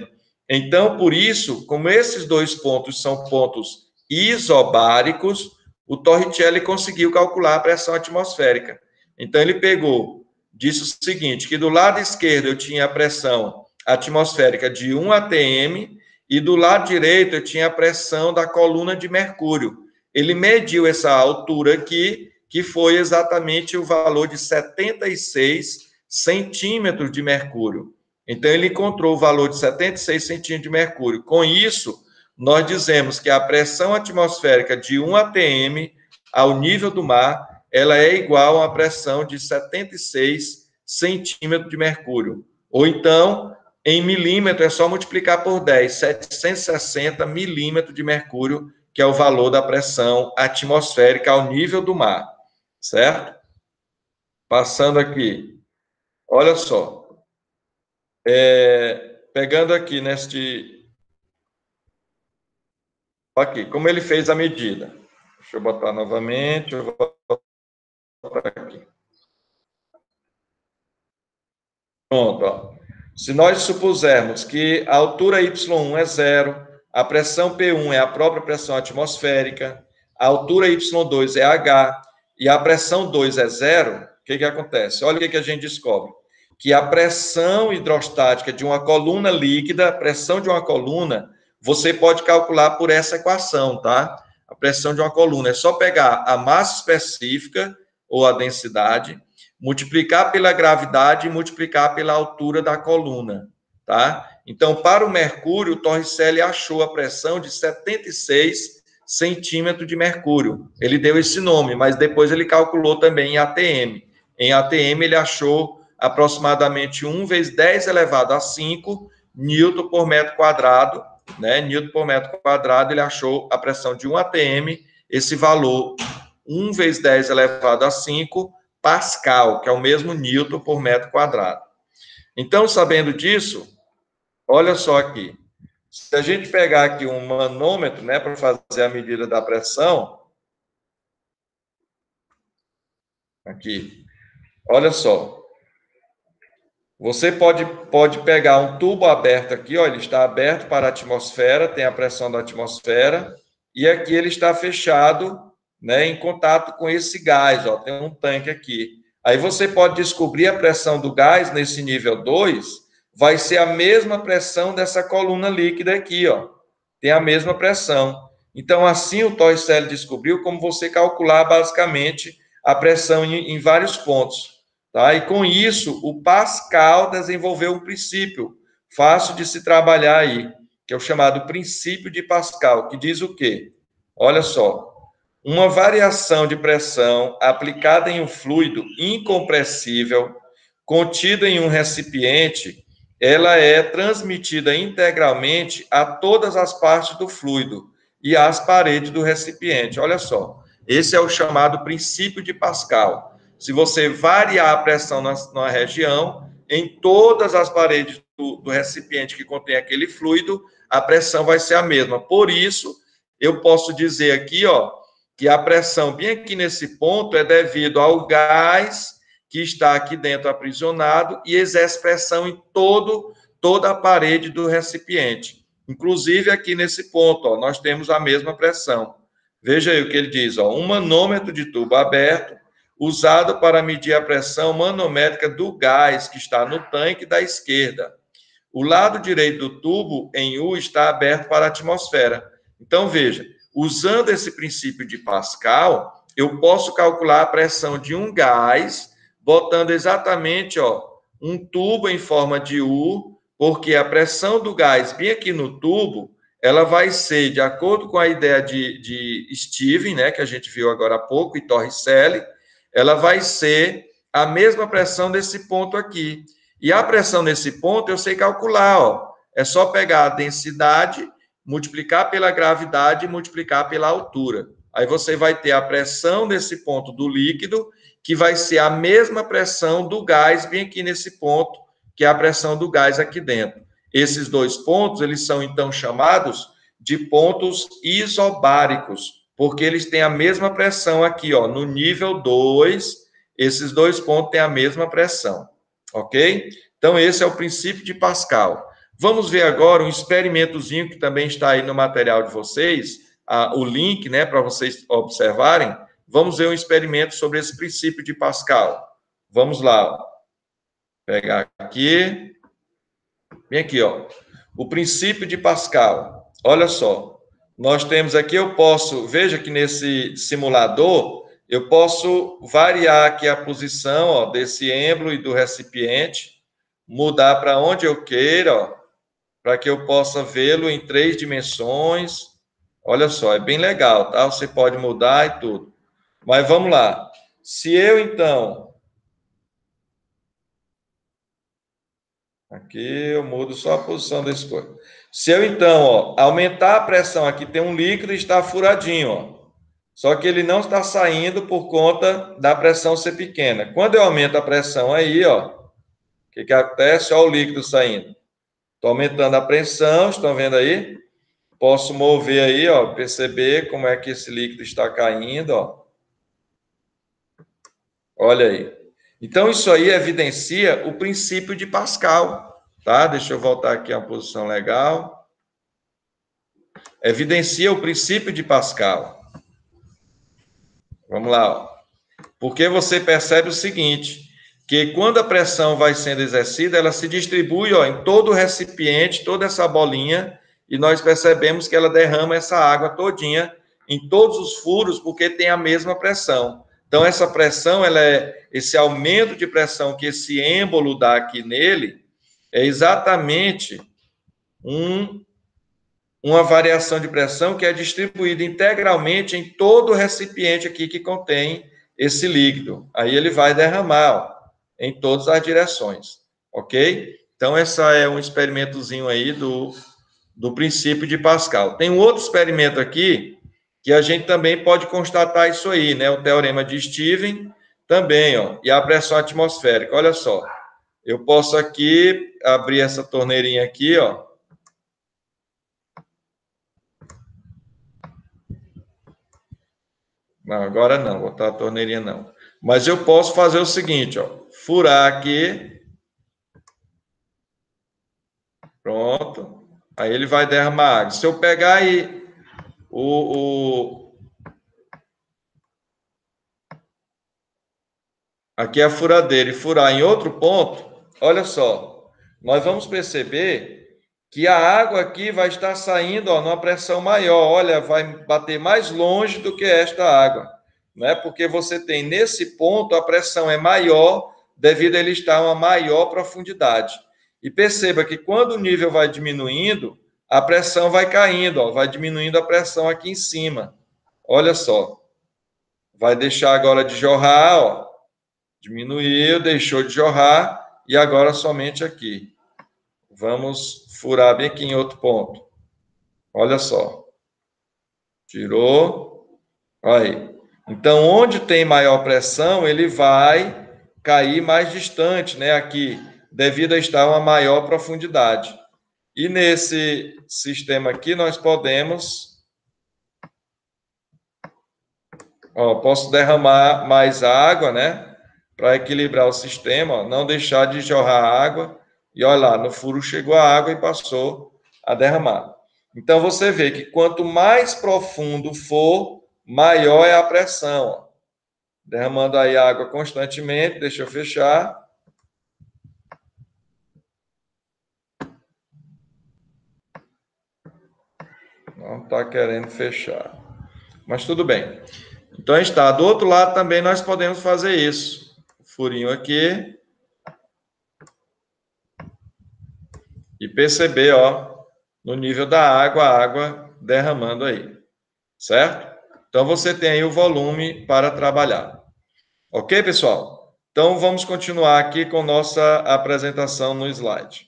A: Então, por isso, como esses dois pontos são pontos isobáricos, o Torricelli conseguiu calcular a pressão atmosférica. Então, ele pegou, disse o seguinte, que do lado esquerdo eu tinha a pressão atmosférica de um atm e do lado direito eu tinha a pressão da coluna de mercúrio. Ele mediu essa altura aqui, que foi exatamente o valor de setenta e seis centímetros de mercúrio. Então, ele encontrou o valor de setenta e seis centímetros de mercúrio. Com isso, nós dizemos que a pressão atmosférica de um atm ao nível do mar, ela é igual a uma pressão de setenta e seis centímetros de mercúrio. Ou então, em milímetro, é só multiplicar por dez, setecentos e sessenta milímetros de mercúrio, que é o valor da pressão atmosférica ao nível do mar, certo? Passando aqui, olha só, é, pegando aqui neste, aqui, como ele fez a medida. Deixa eu botar novamente, eu vou botar aqui. Pronto, ó. Se nós supusermos que a altura Y um é zero, a pressão P um é a própria pressão atmosférica, a altura Y dois é H e a pressão dois é zero, o que, que acontece? Olha o que, que a gente descobre. Que a pressão hidrostática de uma coluna líquida, a pressão de uma coluna, você pode calcular por essa equação, tá? A pressão de uma coluna. É só pegar a massa específica ou a densidade, multiplicar pela gravidade e multiplicar pela altura da coluna, tá? Então, para o mercúrio, o Torricelli achou a pressão de setenta e seis centímetros de mercúrio. Ele deu esse nome, mas depois ele calculou também em atm. Em atm, ele achou aproximadamente um vezes dez elevado a cinco newton por metro quadrado, né? Newton por metro quadrado, ele achou a pressão de um atm, esse valor, um vezes dez elevado a cinco Pascal, que é o mesmo newton por metro quadrado. Então, sabendo disso, olha só aqui. Se a gente pegar aqui um manômetro, né, para fazer a medida da pressão, aqui, olha só. Você pode, pode pegar um tubo aberto aqui, ó, ele está aberto para a atmosfera, tem a pressão da atmosfera, e aqui ele está fechado, né, em contato com esse gás, ó, tem um tanque aqui. Aí você pode descobrir a pressão do gás nesse nível dois, vai ser a mesma pressão dessa coluna líquida aqui, ó. Tem a mesma pressão. Então, assim o Torricelli descobriu como você calcular basicamente a pressão em, em vários pontos. Tá? E com isso, o Pascal desenvolveu um princípio fácil de se trabalhar aí, que é o chamado princípio de Pascal, que diz o quê? Olha só, uma variação de pressão aplicada em um fluido incompressível, contido em um recipiente, ela é transmitida integralmente a todas as partes do fluido e às paredes do recipiente. Olha só, esse é o chamado princípio de Pascal. Se você variar a pressão na, na região, em todas as paredes do, do recipiente que contém aquele fluido, a pressão vai ser a mesma. Por isso, eu posso dizer aqui, ó, que a pressão bem aqui nesse ponto é devido ao gás que está aqui dentro aprisionado e exerce pressão em todo, toda a parede do recipiente. Inclusive aqui nesse ponto, ó, nós temos a mesma pressão. Veja aí o que ele diz, ó, um manômetro de tubo aberto, usado para medir a pressão manométrica do gás que está no tanque da esquerda. O lado direito do tubo, em U, está aberto para a atmosfera. Então, veja, usando esse princípio de Pascal, eu posso calcular a pressão de um gás, botando exatamente, ó, um tubo em forma de U, porque a pressão do gás bem aqui no tubo, ela vai ser, de acordo com a ideia de, de Steven, né, que a gente viu agora há pouco, e Torricelli, ela vai ser a mesma pressão desse ponto aqui. E a pressão nesse ponto eu sei calcular, ó. É só pegar a densidade, multiplicar pela gravidade e multiplicar pela altura. Aí você vai ter a pressão desse ponto do líquido, que vai ser a mesma pressão do gás bem aqui nesse ponto, que é a pressão do gás aqui dentro. Esses dois pontos, eles são então chamados de pontos isobáricos, porque eles têm a mesma pressão aqui, ó, no nível dois, esses dois pontos têm a mesma pressão, ok? Então, esse é o princípio de Pascal. Vamos ver agora um experimentozinho que também está aí no material de vocês, a, o link, né, para vocês observarem. Vamos ver um experimento sobre esse princípio de Pascal. Vamos lá. Ó. Pegar aqui. Vem aqui, ó. O princípio de Pascal. Olha só. Nós temos aqui, eu posso, veja que nesse simulador, eu posso variar aqui a posição, ó, desse êmbolo e do recipiente, mudar para onde eu queira, ó, para que eu possa vê-lo em três dimensões. Olha só, é bem legal, tá? Você pode mudar e tudo. Mas vamos lá. Se eu, então... Aqui eu mudo só a posição desse coisa. Se eu, então, ó, aumentar a pressão, aqui tem um líquido e está furadinho, ó. Só que ele não está saindo por conta da pressão ser pequena. Quando eu aumento a pressão aí, ó, o que, que acontece? Olha o líquido saindo. Estou aumentando a pressão, estão vendo aí? Posso mover aí, ó, perceber como é que esse líquido está caindo, ó. Olha aí. Então, isso aí evidencia o princípio de Pascal, tá? Deixa eu voltar aqui a uma posição legal. Evidencia o princípio de Pascal. Vamos lá, ó. Porque você percebe o seguinte, que quando a pressão vai sendo exercida, ela se distribui, ó, em todo o recipiente, toda essa bolinha, e nós percebemos que ela derrama essa água todinha em todos os furos, porque tem a mesma pressão. Então, essa pressão, ela é, esse aumento de pressão que esse êmbolo dá aqui nele, é exatamente um, uma variação de pressão que é distribuída integralmente em todo o recipiente aqui que contém esse líquido. Aí ele vai derramar, ó, em todas as direções, ok? Então, essa é um experimentozinho aí do, do princípio de Pascal. Tem um outro experimento aqui que a gente também pode constatar isso aí, né? O teorema de Stephen também, ó, e a pressão atmosférica. Olha só, eu posso aqui abrir essa torneirinha aqui, ó. Não, agora não, botar a torneirinha não. Mas eu posso fazer o seguinte, ó, furar aqui. Pronto. Aí ele vai derramar água. Se eu pegar aí o, o... aqui é a furadeira e furar em outro ponto, olha só, nós vamos perceber que a água aqui vai estar saindo, ó, numa pressão maior. Olha, vai bater mais longe do que esta água, né? Porque você tem nesse ponto a pressão é maior devido a ele estar a uma maior profundidade. E perceba que quando o nível vai diminuindo, a pressão vai caindo, ó, vai diminuindo a pressão aqui em cima. Olha só, vai deixar agora de jorrar, ó, diminuiu, deixou de jorrar e agora somente aqui. Vamos furar bem aqui em outro ponto. Olha só. Tirou. Aí. Então, onde tem maior pressão, ele vai cair mais distante, né? Aqui, devido a estar uma maior profundidade. E nesse sistema aqui, nós podemos... Ó, posso derramar mais água, né? Para equilibrar o sistema, ó, não deixar de jorrar água. E olha lá, no furo chegou a água e passou a derramar. Então, você vê que quanto mais profundo for, maior é a pressão. Ó. Derramando aí água constantemente, deixa eu fechar. Não está querendo fechar. Mas tudo bem. Então, está. Do outro lado também nós podemos fazer isso. Furinho aqui. E perceber, ó, no nível da água, a água derramando aí. Certo? Então, você tem aí o volume para trabalhar. Ok, pessoal? Então, vamos continuar aqui com nossa apresentação no slide.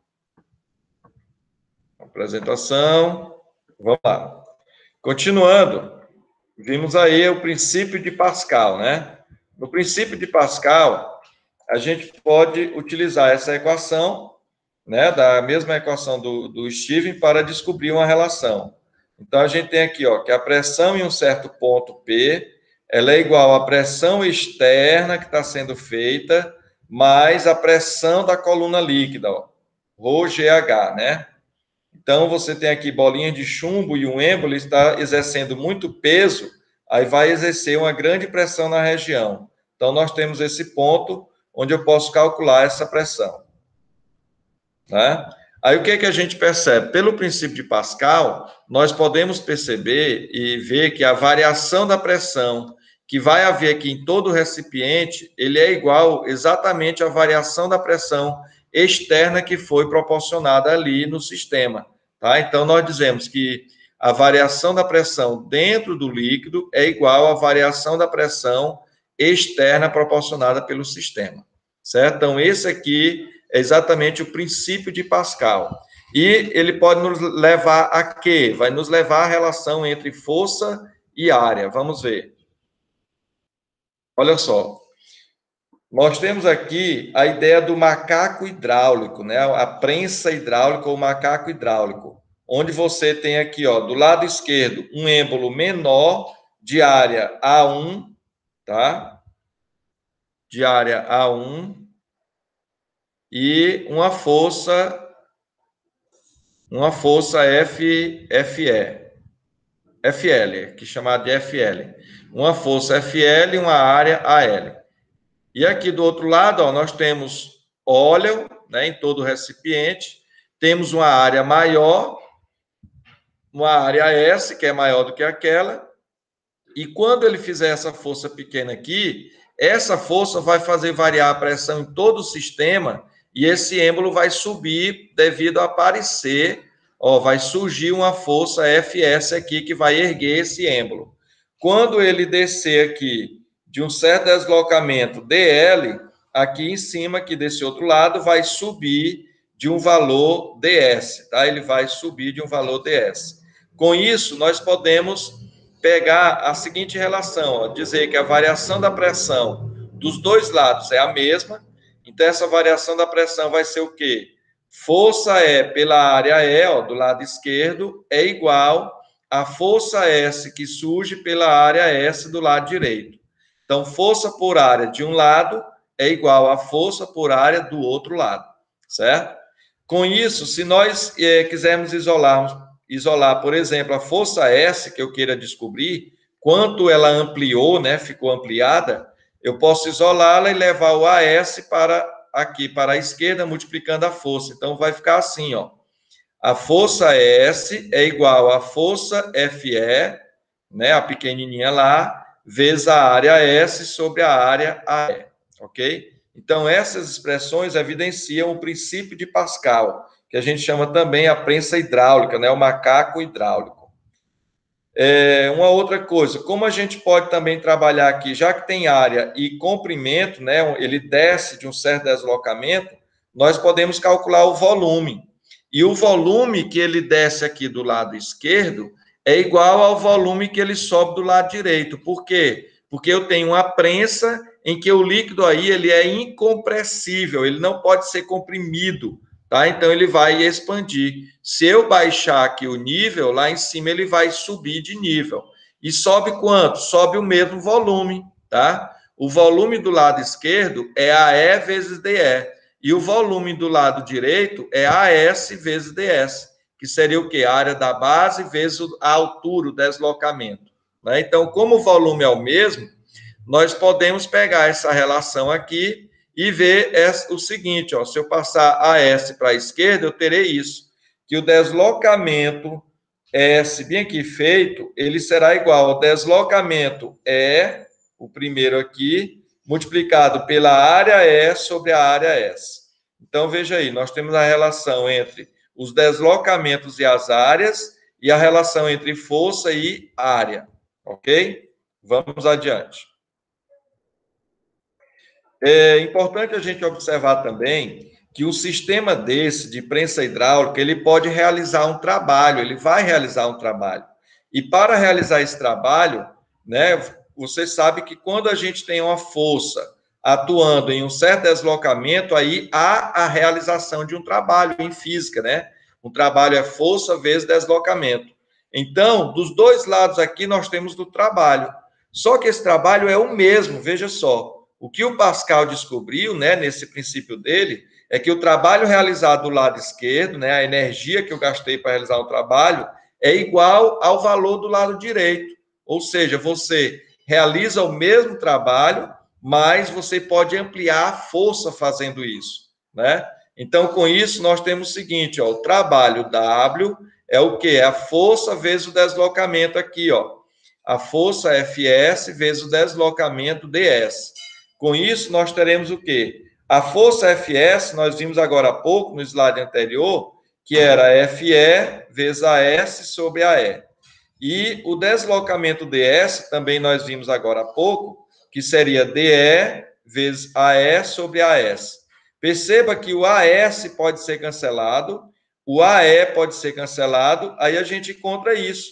A: Apresentação. Vamos lá. Continuando, vimos aí o princípio de Pascal, né? No princípio de Pascal, a gente pode utilizar essa equação, né, da mesma equação do, do Stephen, para descobrir uma relação. Então, a gente tem aqui, ó, que a pressão em um certo ponto P, ela é igual à pressão externa que está sendo feita, mais a pressão da coluna líquida, ó. ρGH, né? Então, você tem aqui bolinha de chumbo e um êmbolo está exercendo muito peso, aí vai exercer uma grande pressão na região. Então, nós temos esse ponto onde eu posso calcular essa pressão. Né? Aí, o que, que a gente percebe? Pelo princípio de Pascal, nós podemos perceber e ver que a variação da pressão que vai haver aqui em todo o recipiente, ele é igual exatamente à variação da pressão externa que foi proporcionada ali no sistema. Tá? Então, nós dizemos que a variação da pressão dentro do líquido é igual à variação da pressão externa proporcionada pelo sistema. Certo? Então, esse aqui é exatamente o princípio de Pascal. E ele pode nos levar a quê? Vai nos levar à relação entre força e área. Vamos ver. Olha só. Nós temos aqui a ideia do macaco hidráulico, né? A prensa hidráulica ou macaco hidráulico, onde você tem aqui, ó, do lado esquerdo, um êmbolo menor de área A um, tá? De área A um e uma força uma força F, FE, F L, que é chamada de F L. Uma força F L e uma área A L. E aqui do outro lado, ó, nós temos óleo, né, em todo o recipiente, temos uma área maior, uma área S, que é maior do que aquela, e quando ele fizer essa força pequena aqui, essa força vai fazer variar a pressão em todo o sistema, e esse êmbolo vai subir devido a aparecer, ó, vai surgir uma força F S aqui, que vai erguer esse êmbolo. Quando ele descer aqui, de um certo deslocamento D L, aqui em cima, aqui desse outro lado, vai subir de um valor D S, tá? Ele vai subir de um valor D S. Com isso, nós podemos pegar a seguinte relação, ó, dizer que a variação da pressão dos dois lados é a mesma, então essa variação da pressão vai ser o quê? Força E pela área E, ó, do lado esquerdo, é igual a força S que surge pela área S do lado direito. Então, força por área de um lado é igual a força por área do outro lado, certo? Com isso, se nós é, quisermos isolarmos, isolar, por exemplo, a força S, que eu queira descobrir, quanto ela ampliou, né, ficou ampliada, eu posso isolá-la e levar o A S para aqui, para a esquerda, multiplicando a força. Então, vai ficar assim, ó. A força S é igual à força F E, né, a pequenininha lá, vezes a área S sobre a área A E, ok? Então, essas expressões evidenciam o princípio de Pascal, que a gente chama também a prensa hidráulica, né, o macaco hidráulico. É, uma outra coisa, como a gente pode também trabalhar aqui, já que tem área e comprimento, né, ele desce de um certo deslocamento, nós podemos calcular o volume. E o volume que ele desce aqui do lado esquerdo é igual ao volume que ele sobe do lado direito. Por quê? Porque eu tenho uma prensa em que o líquido aí ele é incompressível, ele não pode ser comprimido, tá? Então ele vai expandir. Se eu baixar aqui o nível, lá em cima ele vai subir de nível. E sobe quanto? Sobe o mesmo volume, tá? O volume do lado esquerdo é A E vezes D E. E o volume do lado direito é A S vezes D S, que seria o quê? A área da base vezes a altura, o deslocamento. Né? Então, como o volume é o mesmo, nós podemos pegar essa relação aqui e ver o seguinte, ó, se eu passar A S para a esquerda, eu terei isso, que o deslocamento S, bem aqui feito, ele será igual ao deslocamento E, o primeiro aqui, multiplicado pela área E sobre a área S. Então, veja aí, nós temos a relação entre os deslocamentos e as áreas e a relação entre força e área, ok? Vamos adiante. É importante a gente observar também que um sistema desse, de prensa hidráulica, ele pode realizar um trabalho, ele vai realizar um trabalho. E para realizar esse trabalho, né, você sabe que quando a gente tem uma força atuando em um certo deslocamento, aí há a realização de um trabalho em física, né? Um trabalho é força vezes deslocamento. Então, dos dois lados aqui, nós temos do trabalho. Só que esse trabalho é o mesmo, veja só. O que o Pascal descobriu, né, nesse princípio dele, é que o trabalho realizado do lado esquerdo, né, a energia que eu gastei para realizar o trabalho, é igual ao valor do lado direito. Ou seja, você realiza o mesmo trabalho, mas você pode ampliar a força fazendo isso, né? Então, com isso, nós temos o seguinte, ó, o trabalho W é o quê? É a força vezes o deslocamento aqui, ó. A força F S vezes o deslocamento D S. Com isso, nós teremos o quê? A força F S, nós vimos agora há pouco, no slide anterior, que era F E vezes A S sobre A E. E o deslocamento D S, também nós vimos agora há pouco, que seria D E vezes A E sobre A S. Perceba que o A S pode ser cancelado, o A E pode ser cancelado, aí a gente encontra isso,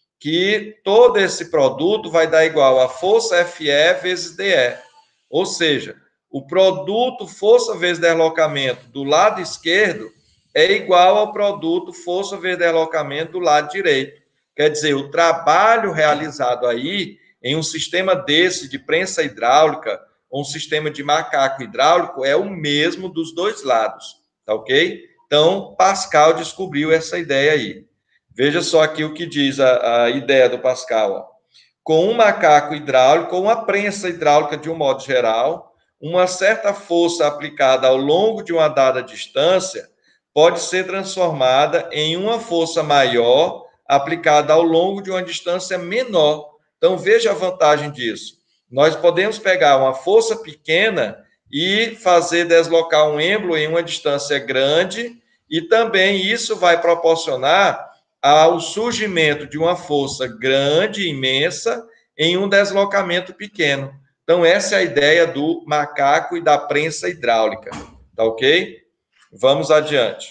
A: que todo esse produto vai dar igual a força F E vezes D E. Ou seja, o produto força vezes deslocamento do lado esquerdo é igual ao produto força vezes deslocamento do lado direito. Quer dizer, o trabalho realizado aí em um sistema desse de prensa hidráulica ou um sistema de macaco hidráulico é o mesmo dos dois lados, tá ok? Então, Pascal descobriu essa ideia aí. Veja só aqui o que diz a, a ideia do Pascal. Ó. Com um macaco hidráulico, ou uma prensa hidráulica de um modo geral, uma certa força aplicada ao longo de uma dada distância pode ser transformada em uma força maior aplicada ao longo de uma distância menor. Então, veja a vantagem disso. Nós podemos pegar uma força pequena e fazer deslocar um êmbolo em uma distância grande, e também isso vai proporcionar ao surgimento de uma força grande, imensa, em um deslocamento pequeno. Então, essa é a ideia do macaco e da prensa hidráulica. Tá ok? Vamos adiante.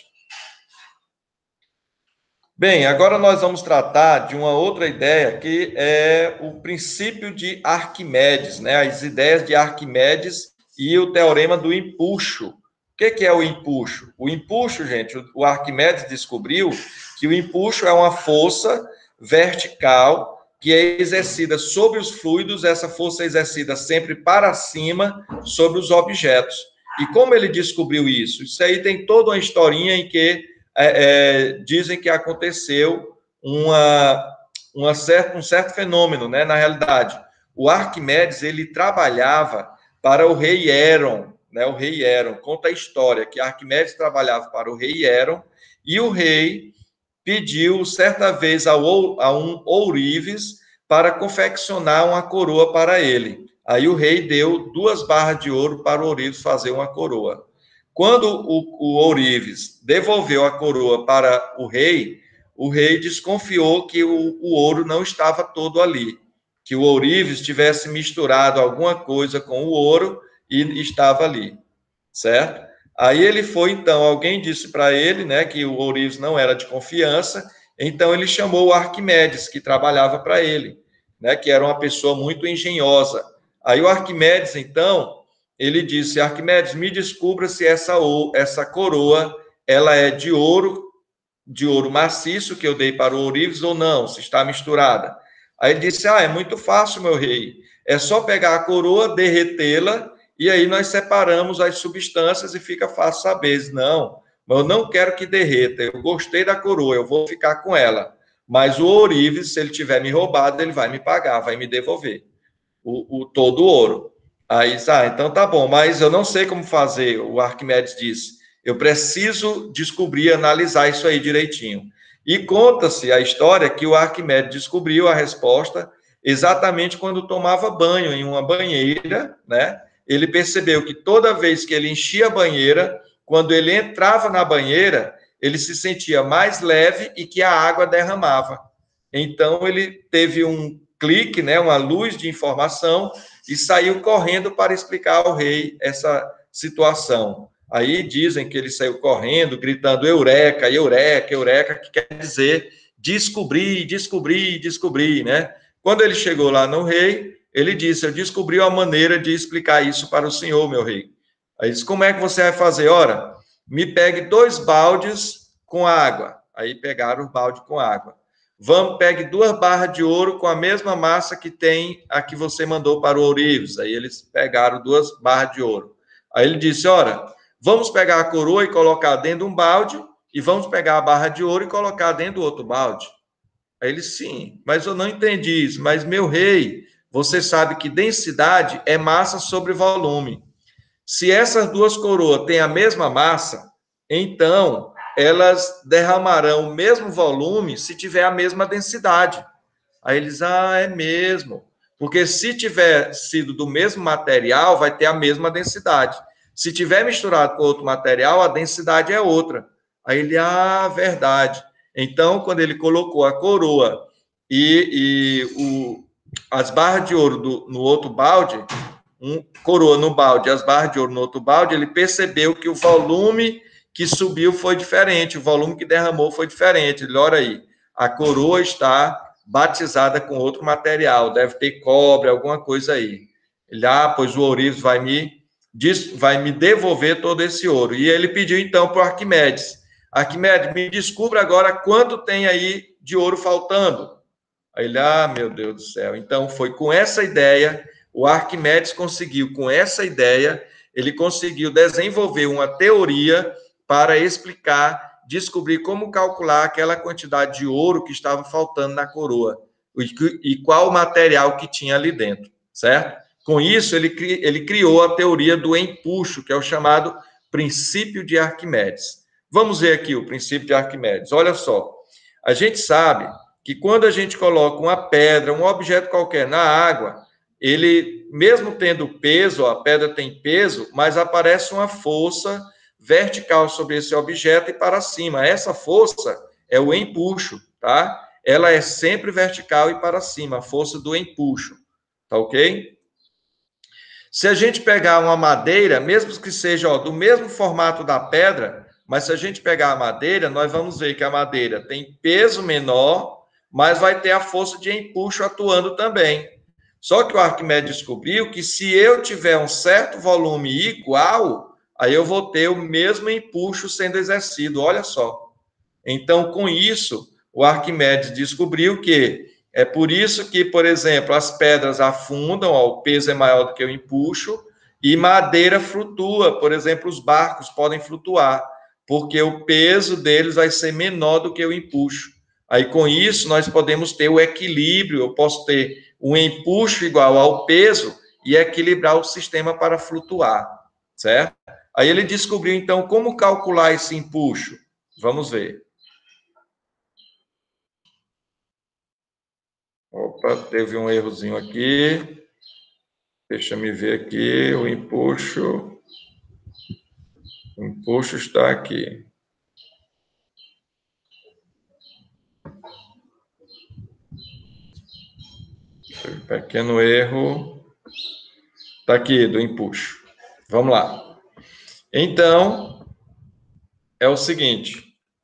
A: Bem, agora nós vamos tratar de uma outra ideia, que é o princípio de Arquimedes, né? As ideias de Arquimedes e o teorema do empuxo. O que é o empuxo? O empuxo, gente, o Arquimedes descobriu que o empuxo é uma força vertical que é exercida sobre os fluidos, essa força é exercida sempre para cima sobre os objetos. E como ele descobriu isso? Isso aí tem toda uma historinha em que É, é, dizem que aconteceu uma, uma certa, um certo fenômeno, né? Na realidade, o Arquimedes, ele trabalhava para o rei Heron, né? O rei Heron, conta a história que Arquimedes trabalhava para o rei Heron, e o rei pediu, certa vez, a um ourives para confeccionar uma coroa para ele. Aí o rei deu duas barras de ouro para o ourives fazer uma coroa. Quando o, o ourives devolveu a coroa para o rei, o rei desconfiou que o, o ouro não estava todo ali, que o ourives tivesse misturado alguma coisa com o ouro e estava ali, certo? Aí ele foi, então, alguém disse para ele, né, que o ourives não era de confiança, então ele chamou o Arquimedes, que trabalhava para ele, né, que era uma pessoa muito engenhosa. Aí o Arquimedes, então, ele disse: Arquimedes, me descubra se essa, essa coroa ela é de ouro, de ouro maciço que eu dei para o ourives ou não, se está misturada. Aí ele disse: ah, é muito fácil, meu rei, é só pegar a coroa, derretê-la, e aí nós separamos as substâncias e fica fácil saber. Não, mas eu não quero que derreta, eu gostei da coroa, eu vou ficar com ela. Mas o ourives, se ele tiver me roubado, ele vai me pagar, vai me devolver o, o todo o ouro. Aí, ah, então tá bom, mas eu não sei como fazer, o Arquimedes disse. Eu preciso descobrir, analisar isso aí direitinho. E conta-se a história que o Arquimedes descobriu a resposta exatamente quando tomava banho em uma banheira, né? Ele percebeu que toda vez que ele enchia a banheira, quando ele entrava na banheira, ele se sentia mais leve e que a água derramava. Então, ele teve um clique, né, uma luz de informação, e saiu correndo para explicar ao rei essa situação. Aí dizem que ele saiu correndo, gritando eureka, eureka, eureka, que quer dizer descobrir, descobrir, descobrir, né? Quando ele chegou lá no rei, ele disse: eu descobri uma maneira de explicar isso para o senhor, meu rei. Aí disse: como é que você vai fazer? Ora, me pegue dois baldes com água. Aí pegaram o balde com água. Vamos, pegue duas barras de ouro com a mesma massa que tem a que você mandou para o ourives. Aí eles pegaram duas barras de ouro. Aí ele disse: ora, vamos pegar a coroa e colocar dentro de um balde, e vamos pegar a barra de ouro e colocar dentro do outro balde. Aí ele, sim, mas eu não entendi isso. Mas, meu rei, você sabe que densidade é massa sobre volume. Se essas duas coroas têm a mesma massa, então elas derramarão o mesmo volume se tiver a mesma densidade. Aí eles, ah, é mesmo. Porque se tiver sido do mesmo material, vai ter a mesma densidade. Se tiver misturado com outro material, a densidade é outra. Aí ele, ah, verdade. Então, quando ele colocou a coroa e, e o, as barras de ouro do, no outro balde, um coroa no balde, as barras de ouro no outro balde, ele percebeu que o volume que subiu foi diferente, o volume que derramou foi diferente. Ele, olha aí, a coroa está batizada com outro material, deve ter cobre, alguma coisa aí. Ele, ah, pois o ourives vai me, vai me devolver todo esse ouro. E ele pediu, então, para o Arquimedes, Arquimedes, me descubra agora quanto tem aí de ouro faltando. Aí ele, ah, meu Deus do céu. Então, foi com essa ideia, o Arquimedes conseguiu, com essa ideia, ele conseguiu desenvolver uma teoria para explicar, descobrir como calcular aquela quantidade de ouro que estava faltando na coroa e qual o material que tinha ali dentro, certo? Com isso, ele, ele criou a teoria do empuxo, que é o chamado princípio de Arquimedes. Vamos ver aqui o princípio de Arquimedes. Olha só, a gente sabe que quando a gente coloca uma pedra, um objeto qualquer na água, ele, mesmo tendo peso, ó, a pedra tem peso, mas aparece uma força vertical sobre esse objeto e para cima. Essa força é o empuxo, tá? Ela é sempre vertical e para cima, a força do empuxo, tá ok? Se a gente pegar uma madeira, mesmo que seja ó, do mesmo formato da pedra, mas se a gente pegar a madeira, nós vamos ver que a madeira tem peso menor, mas vai ter a força de empuxo atuando também. Só que o Arquimedes descobriu que se eu tiver um certo volume igual, aí eu vou ter o mesmo empuxo sendo exercido, olha só. Então, com isso, o Arquimedes descobriu que é por isso que, por exemplo, as pedras afundam, ó, o peso é maior do que o empuxo, e madeira flutua, por exemplo, os barcos podem flutuar, porque o peso deles vai ser menor do que o empuxo. Aí, com isso, nós podemos ter o equilíbrio, eu posso ter um empuxo igual ao peso e equilibrar o sistema para flutuar, certo? Aí ele descobriu, então, como calcular esse empuxo. Vamos ver. Opa, teve um errozinho aqui. Deixa me ver aqui, o empuxo. O empuxo está aqui. Pequeno erro. Está aqui, do empuxo. Vamos lá. Então, é o seguinte.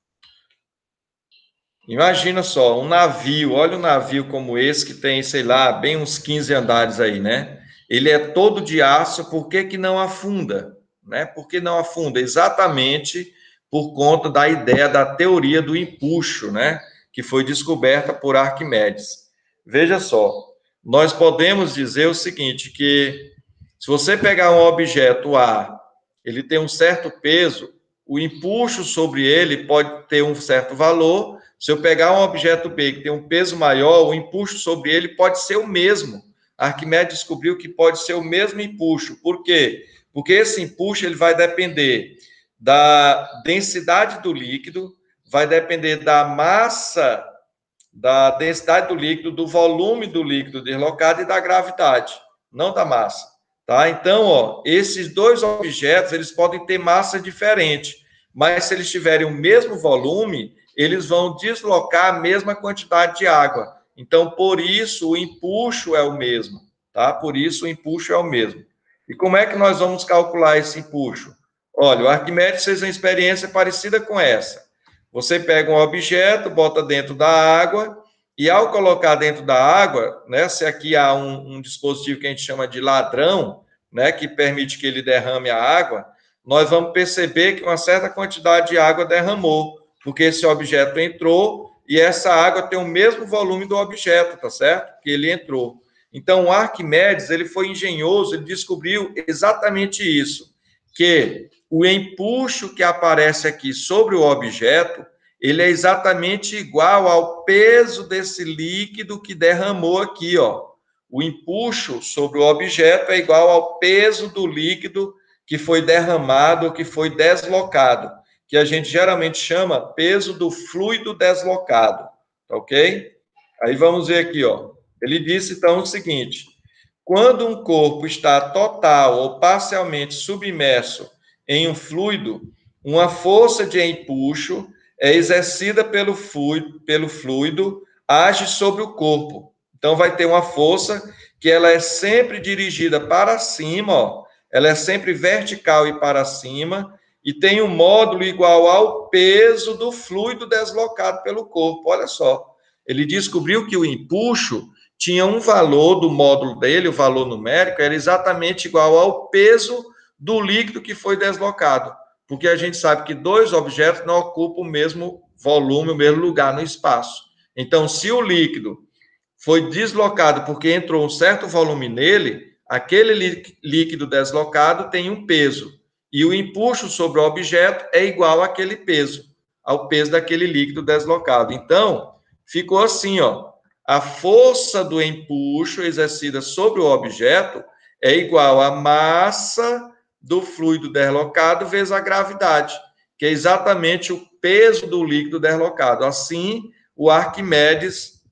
A: Imagina só, um navio, olha um navio como esse, que tem, sei lá, bem uns quinze andares aí, né? Ele é todo de aço, por que que não afunda? Né? Por que não afunda? Exatamente por conta da ideia da teoria do empuxo, né? Que foi descoberta por Arquimedes. Veja só, nós podemos dizer o seguinte, que se você pegar um objeto A, ele tem um certo peso, o empuxo sobre ele pode ter um certo valor. Se eu pegar um objeto B que tem um peso maior, o empuxo sobre ele pode ser o mesmo. Arquimedes descobriu que pode ser o mesmo empuxo. Por quê? Porque esse empuxo ele vai depender da densidade do líquido, vai depender da massa, da densidade do líquido, do volume do líquido deslocado e da gravidade, não da massa. Tá? Então, ó, esses dois objetos eles podem ter massa diferente, mas se eles tiverem o mesmo volume, eles vão deslocar a mesma quantidade de água. Então, por isso, o empuxo é o mesmo, tá? Por isso, o empuxo é o mesmo. E como é que nós vamos calcular esse empuxo? Olha, o Arquimedes fez uma experiência parecida com essa. Você pega um objeto, bota dentro da água, e ao colocar dentro da água, né, se aqui há um, um dispositivo que a gente chama de ladrão, né, que permite que ele derrame a água, nós vamos perceber que uma certa quantidade de água derramou, porque esse objeto entrou e essa água tem o mesmo volume do objeto, tá certo? Que ele entrou. Então, o Arquimedes, ele foi engenhoso, ele descobriu exatamente isso, que o empuxo que aparece aqui sobre o objeto, ele é exatamente igual ao peso desse líquido que derramou aqui, ó. O empuxo sobre o objeto é igual ao peso do líquido que foi derramado ou que foi deslocado, que a gente geralmente chama peso do fluido deslocado, tá ok? Aí vamos ver aqui, ó. Ele disse então o seguinte: quando um corpo está total ou parcialmente submerso em um fluido, uma força de empuxo é exercida pelo fluido, pelo fluido, age sobre o corpo. Então, vai ter uma força que ela é sempre dirigida para cima, ó, ela é sempre vertical e para cima, e tem um módulo igual ao peso do fluido deslocado pelo corpo. Olha só, ele descobriu que o empuxo tinha um valor do módulo dele, o valor numérico, era exatamente igual ao peso do líquido que foi deslocado, porque a gente sabe que dois objetos não ocupam o mesmo volume, o mesmo lugar no espaço. Então, se o líquido foi deslocado porque entrou um certo volume nele, aquele líquido deslocado tem um peso, e o empuxo sobre o objeto é igual àquele peso, ao peso daquele líquido deslocado. Então, ficou assim, ó. A força do empuxo exercida sobre o objeto é igual à massa do fluido deslocado vezes a gravidade, que é exatamente o peso do líquido deslocado. Assim, o Arquimedes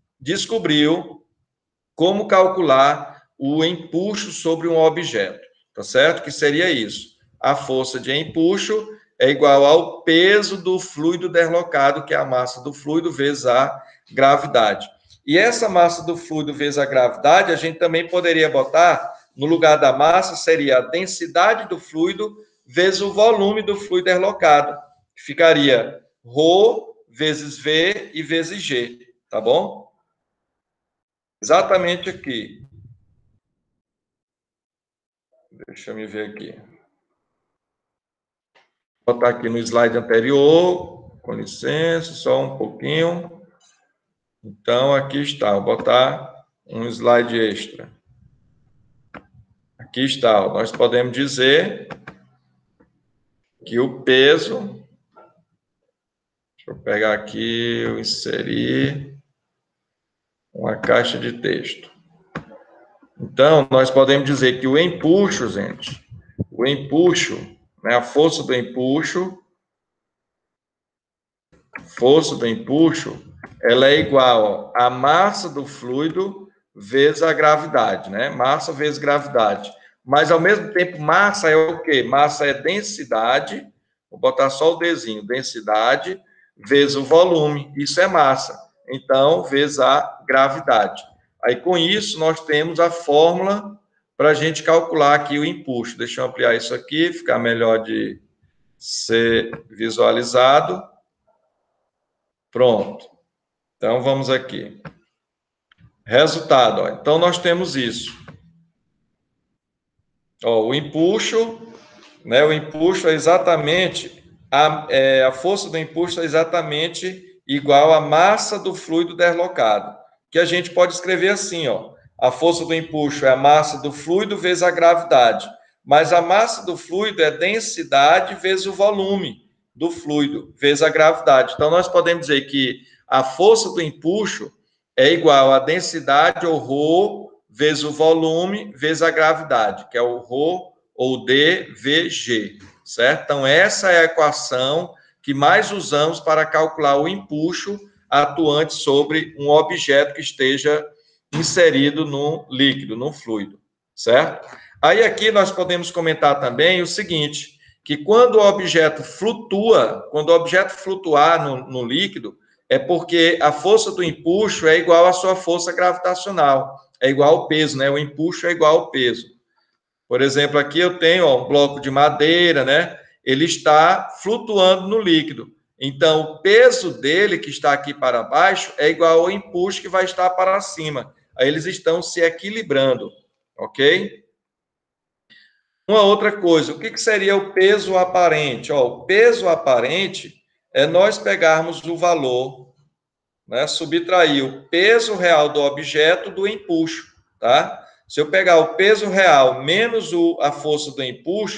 A: descobriu como calcular o empuxo sobre um objeto, tá certo? Que seria isso. A força de empuxo é igual ao peso do fluido deslocado, que é a massa do fluido vezes a gravidade. E essa massa do fluido vezes a gravidade, a gente também poderia botar, no lugar da massa, seria a densidade do fluido vezes o volume do fluido deslocado. Ficaria ρ vezes V e vezes G, tá bom? Exatamente aqui. Deixa eu me ver aqui. Vou botar aqui no slide anterior, com licença, só um pouquinho. Então, aqui está, vou botar um slide extra. Aqui está, nós podemos dizer que o peso, deixa eu pegar aqui, eu inserir uma caixa de texto. Então, nós podemos dizer que o empuxo, gente, o empuxo, né, a força do empuxo, força do empuxo, ela é igual à massa do fluido vezes a gravidade, né? Massa vezes gravidade. Mas, ao mesmo tempo, massa é o quê? Massa é densidade, vou botar só o Dzinho, densidade vezes o volume, isso é massa. Então, vezes a gravidade. Aí, com isso, nós temos a fórmula para a gente calcular aqui o empuxo. Deixa eu ampliar isso aqui, ficar melhor de ser visualizado. Pronto. Então, vamos aqui. Resultado, ó. Então, nós temos isso. Ó, o empuxo, né? O empuxo é exatamente, a, é, a força do empuxo é exatamente igual à massa do fluido deslocado, que a gente pode escrever assim, ó. A força do empuxo é a massa do fluido vezes a gravidade, mas a massa do fluido é densidade vezes o volume do fluido vezes a gravidade. Então, nós podemos dizer que a força do empuxo é igual à densidade, ou ρ, vezes o volume, vezes a gravidade, que é o ρ ou D V G, certo? Então, essa é a equação que mais usamos para calcular o empuxo atuante sobre um objeto que esteja inserido no líquido, no fluido, certo? Aí, aqui, nós podemos comentar também o seguinte, que quando o objeto flutua, quando o objeto flutuar no, no líquido, é porque a força do empuxo é igual à sua força gravitacional, é igual ao peso, né? O empuxo é igual ao peso. Por exemplo, aqui eu tenho ó, um bloco de madeira, né? Ele está flutuando no líquido. Então, o peso dele, que está aqui para baixo, é igual ao empuxo que vai estar para cima. Aí eles estão se equilibrando, ok? Uma outra coisa, o que, que seria o peso aparente? Ó, o peso aparente é nós pegarmos o valor, né, subtrair o peso real do objeto do empuxo, tá? Se eu pegar o peso real menos o, a força do empuxo,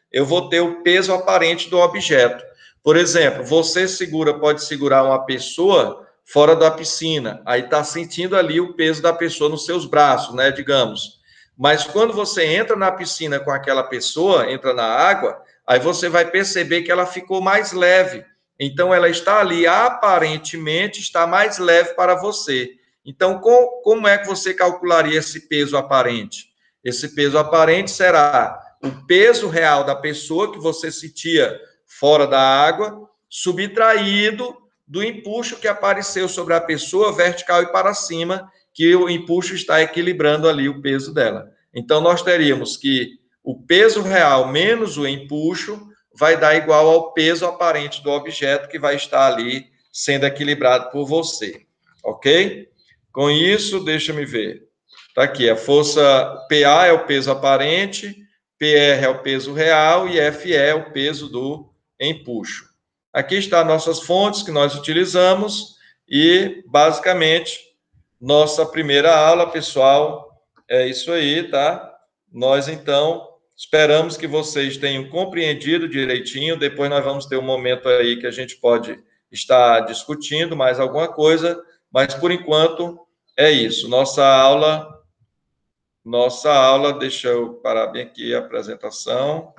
A: eu vou ter o peso aparente do objeto. Por exemplo, você segura, pode segurar uma pessoa fora da piscina, aí está sentindo ali o peso da pessoa nos seus braços, né, digamos. Mas quando você entra na piscina com aquela pessoa, entra na água, aí você vai perceber que ela ficou mais leve. Então, ela está ali, aparentemente, está mais leve para você. Então, como é que você calcularia esse peso aparente? Esse peso aparente será o peso real da pessoa que você sentia fora da água, subtraído do empuxo que apareceu sobre a pessoa, vertical e para cima, que o empuxo está equilibrando ali o peso dela. Então, nós teríamos que o peso real menos o empuxo vai dar igual ao peso aparente do objeto que vai estar ali sendo equilibrado por você, ok? Com isso, deixa me ver. Está aqui, a força P A é o peso aparente, P R é o peso real e F E é o peso do empuxo. Aqui estão nossas fontes que nós utilizamos e, basicamente, nossa primeira aula, pessoal, é isso aí, tá? Nós, então, esperamos que vocês tenham compreendido direitinho. Depois nós vamos ter um momento aí que a gente pode estar discutindo mais alguma coisa, mas, por enquanto, é isso. Nossa aula, nossa aula, deixa eu parar bem aqui a apresentação.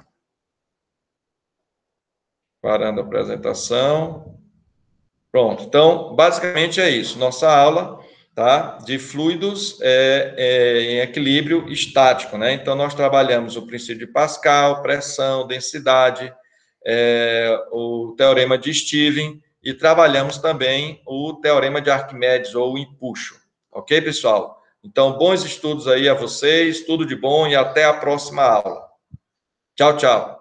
A: Parando a apresentação. Pronto. Então, basicamente é isso. Nossa aula, tá? De fluidos é, é, em equilíbrio estático, né? Então, nós trabalhamos o princípio de Pascal, pressão, densidade, é, o teorema de Stevens e trabalhamos também o teorema de Arquimedes ou o empuxo. Ok, pessoal? Então, bons estudos aí a vocês, tudo de bom e até a próxima aula. Tchau, tchau.